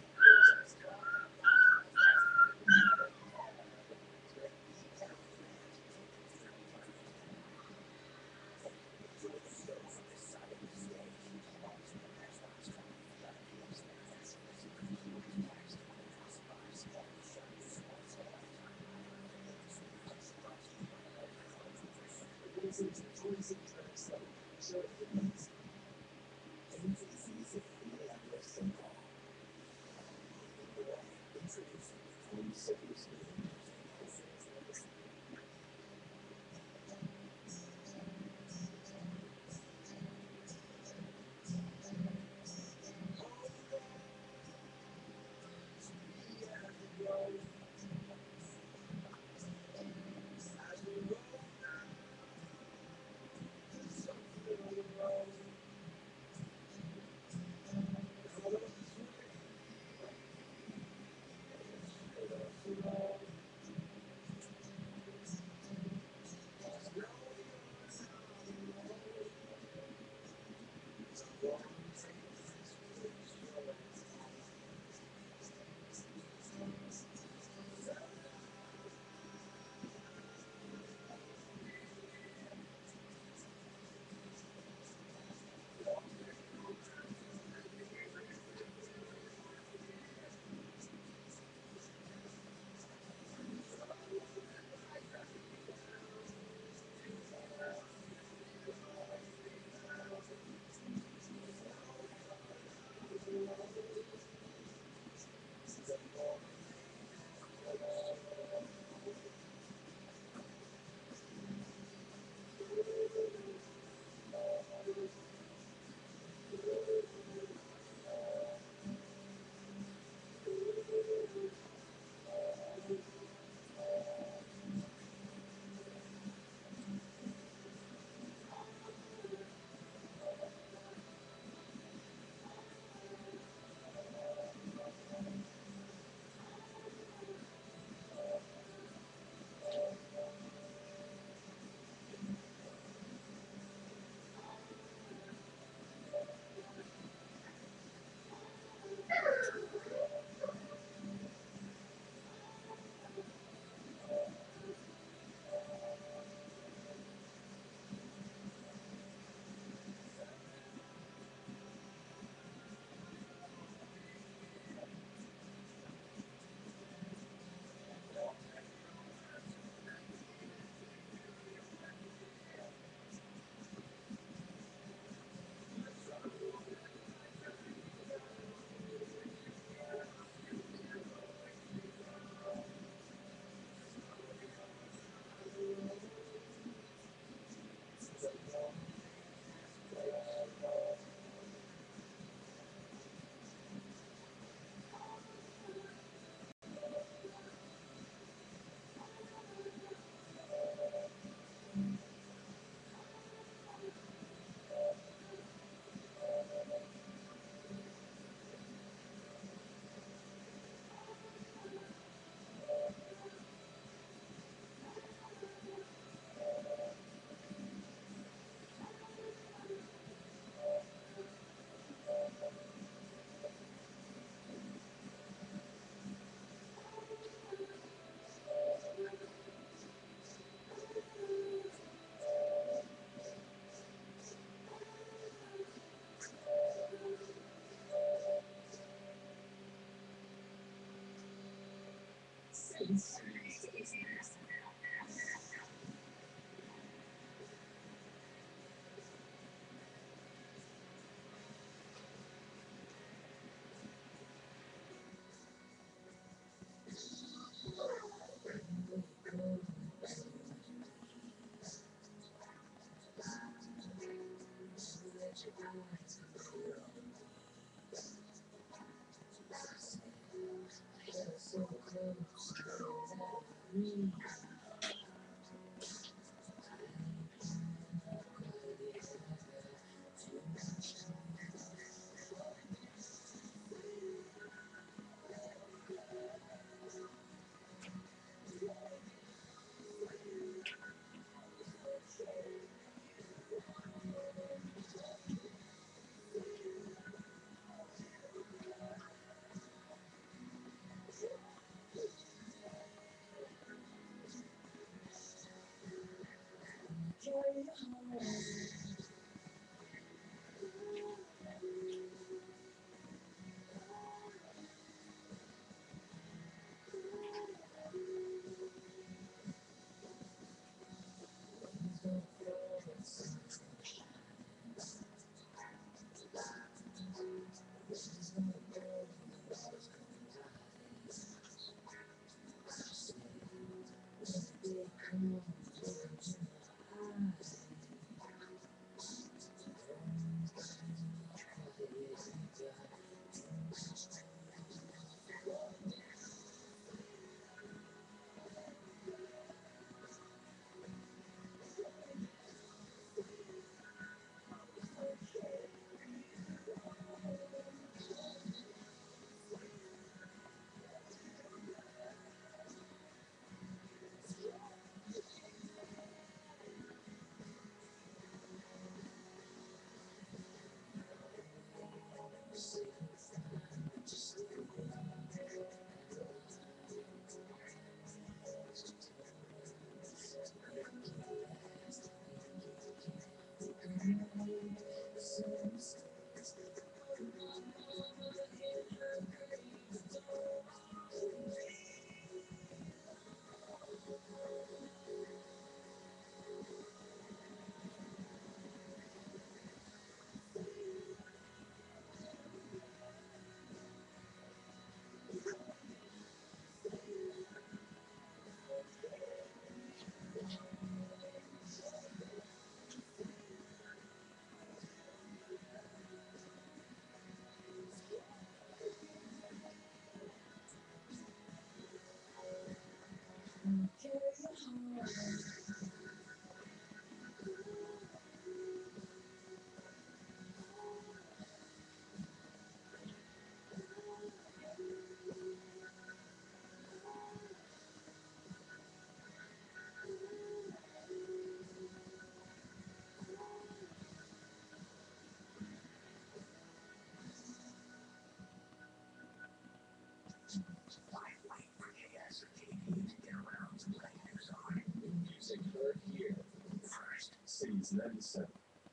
Why wait for JS or JD to get around to playing new song? New music heard here. First, Cities 97.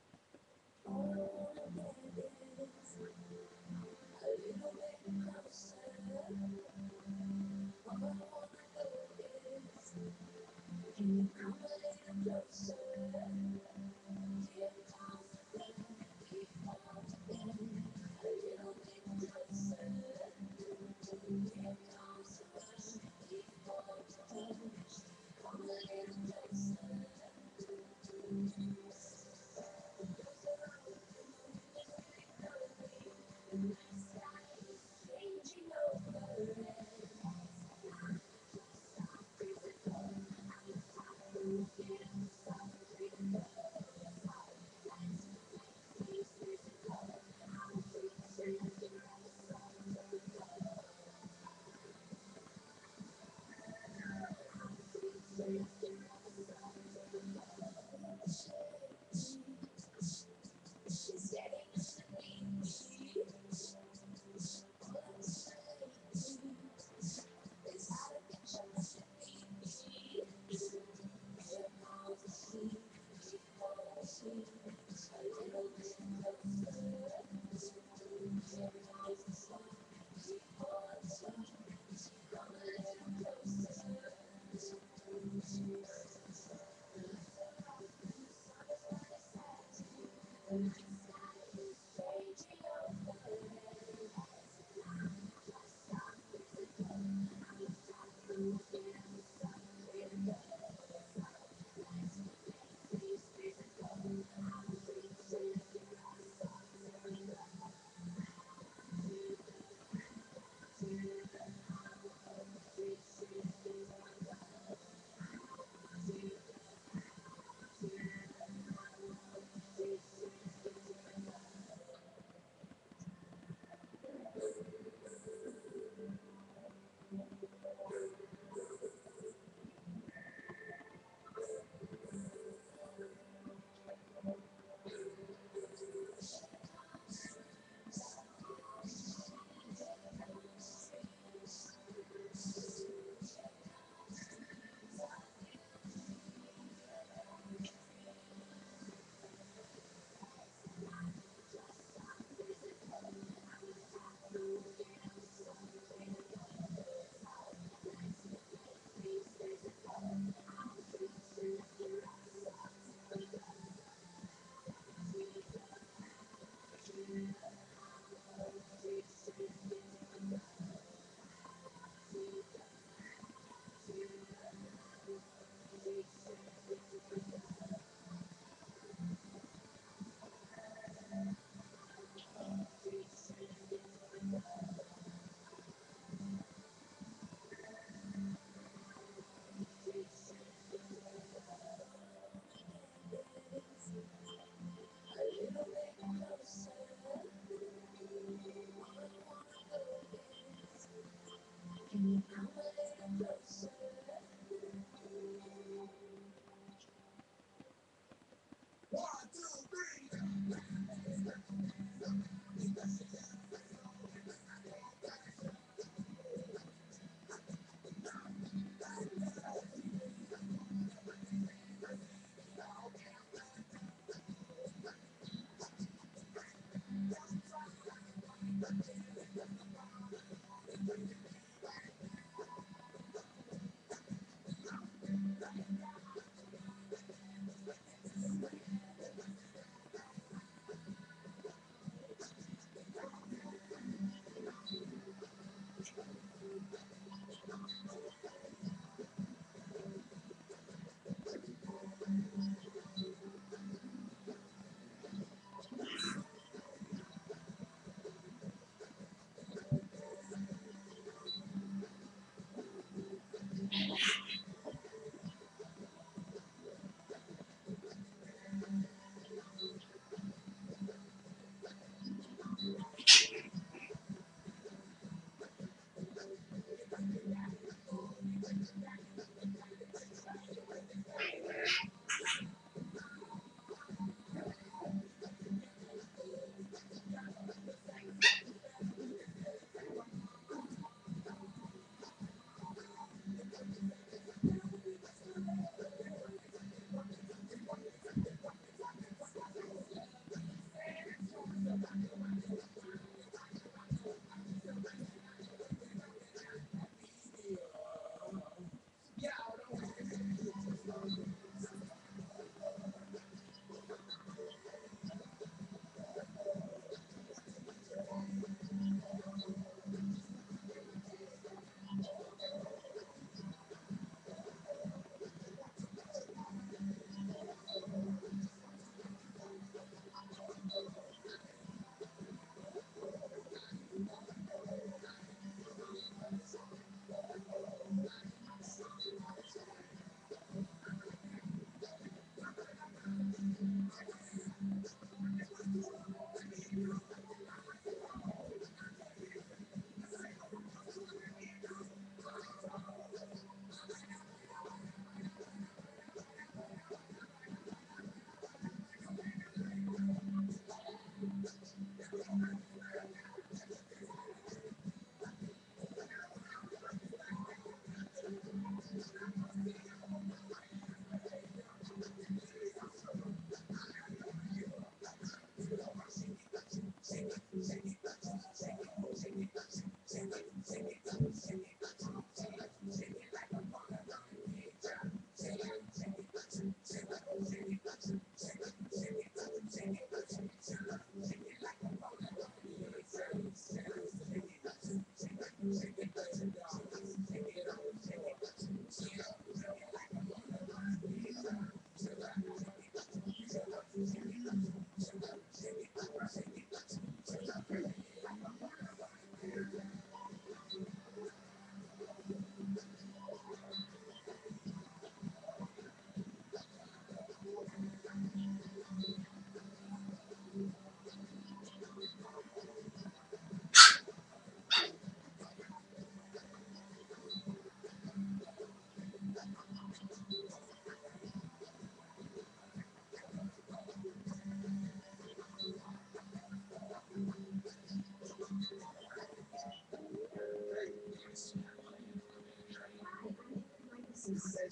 Can you come a little closer? Dear Tom, let me be more together. A little bit closer. Dear Tom, let me be more together. Come a little closer. The night sky is changing over red.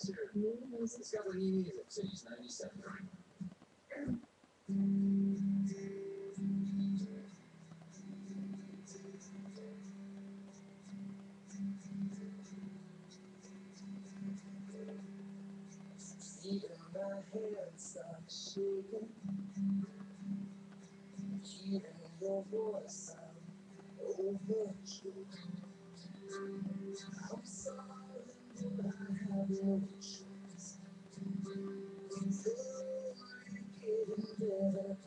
here. New music. Discover new music since 97. Even my hands start shaking. Hearing your voice, I'm overjoyed. I'm sorry, but I have no choice. So you getting better.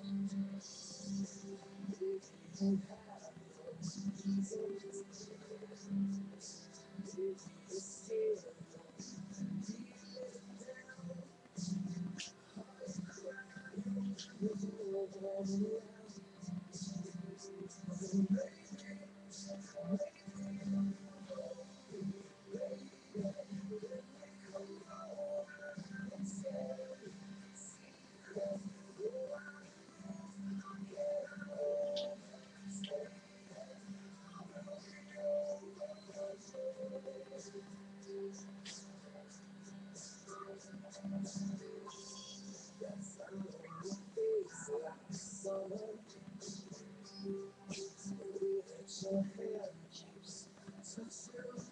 You have your reasons. It's still summer. Your hand keeps touching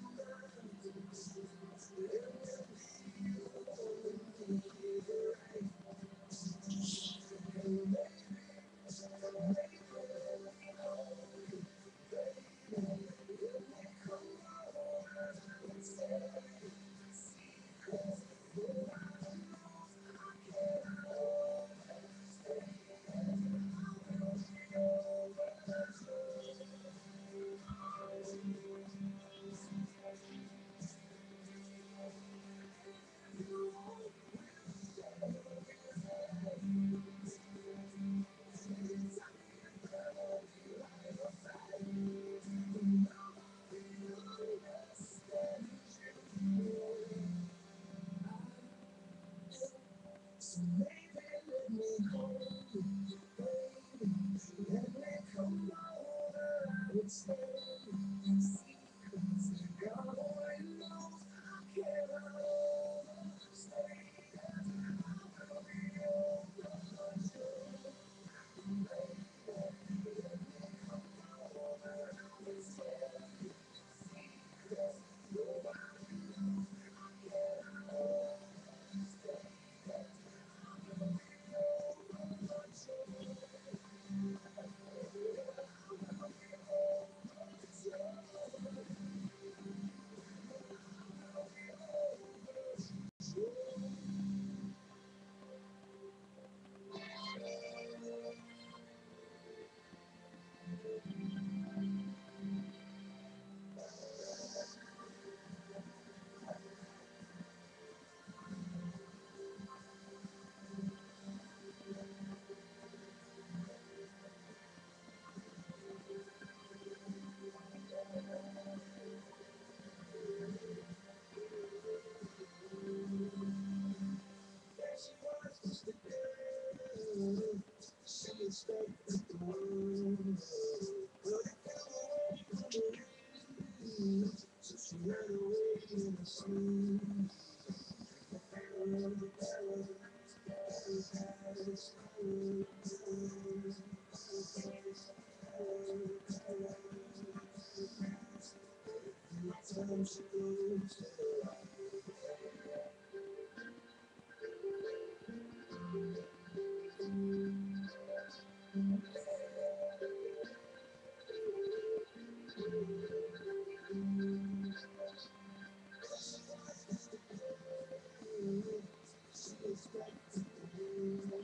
so maybe let me hold you, baby. Let me come over. I would stay secrets. God only knows I cannot overstay. She was just a girl. She expected the world. But it fell away from her ears. So she ran away in her sleep. Time she goes to she expected the world.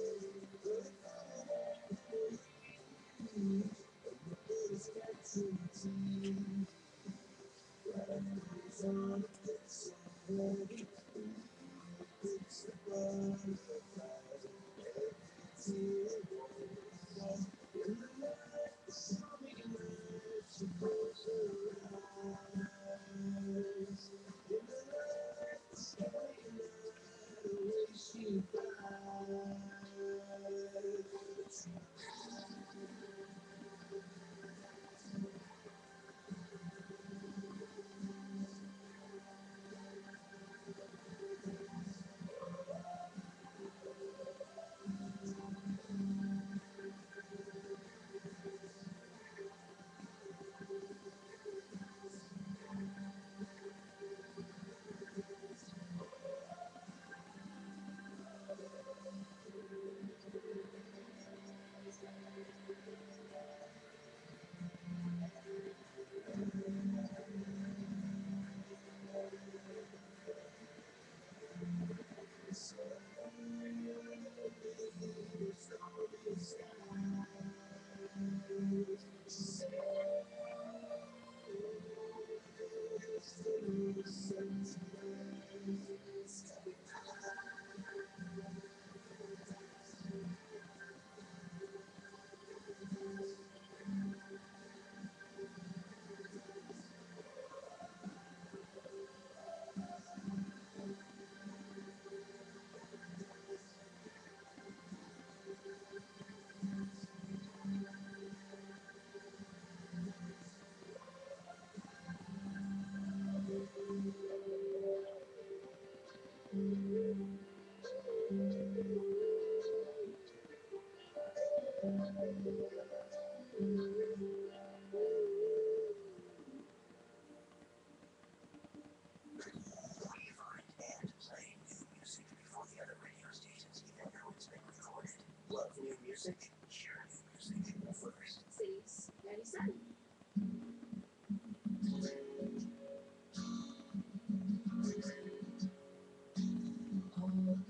But it's back to routine. It's on a fix already. It's the butterflies. Every tear won't fall. In the night, the stormy night, she closes her eyes. In the night, the stormy night, away she flies. And playing new music before the other radio stations even know it's been recorded. Love new music? Hear new music first. Cities 97. All I knew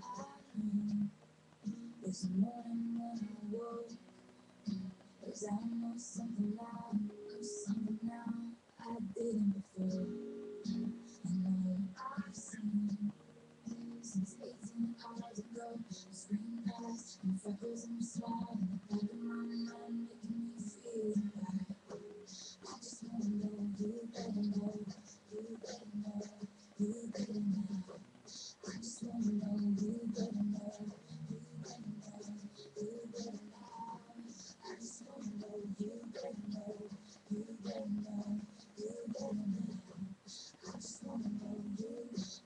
this morning when I woke was I know something now I didn't before. And all I've seen since 18 hours ago was green eyes and freckles in your smile in the back of my mind making me feel bad. I just wanna know you better know, you better know, you better know. I just wanna know you better know, you better know, you better know. I just wanna know you better know, you better know, you better know. I just wanna know you,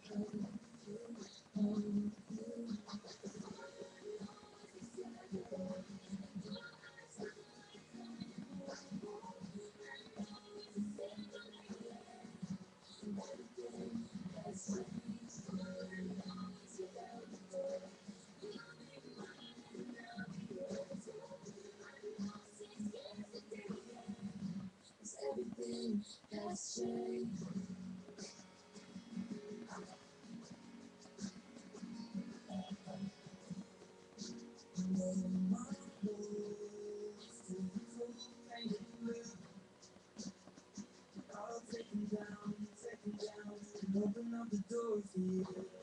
Cause everything has changed. I'll take him down, and open up the door for you.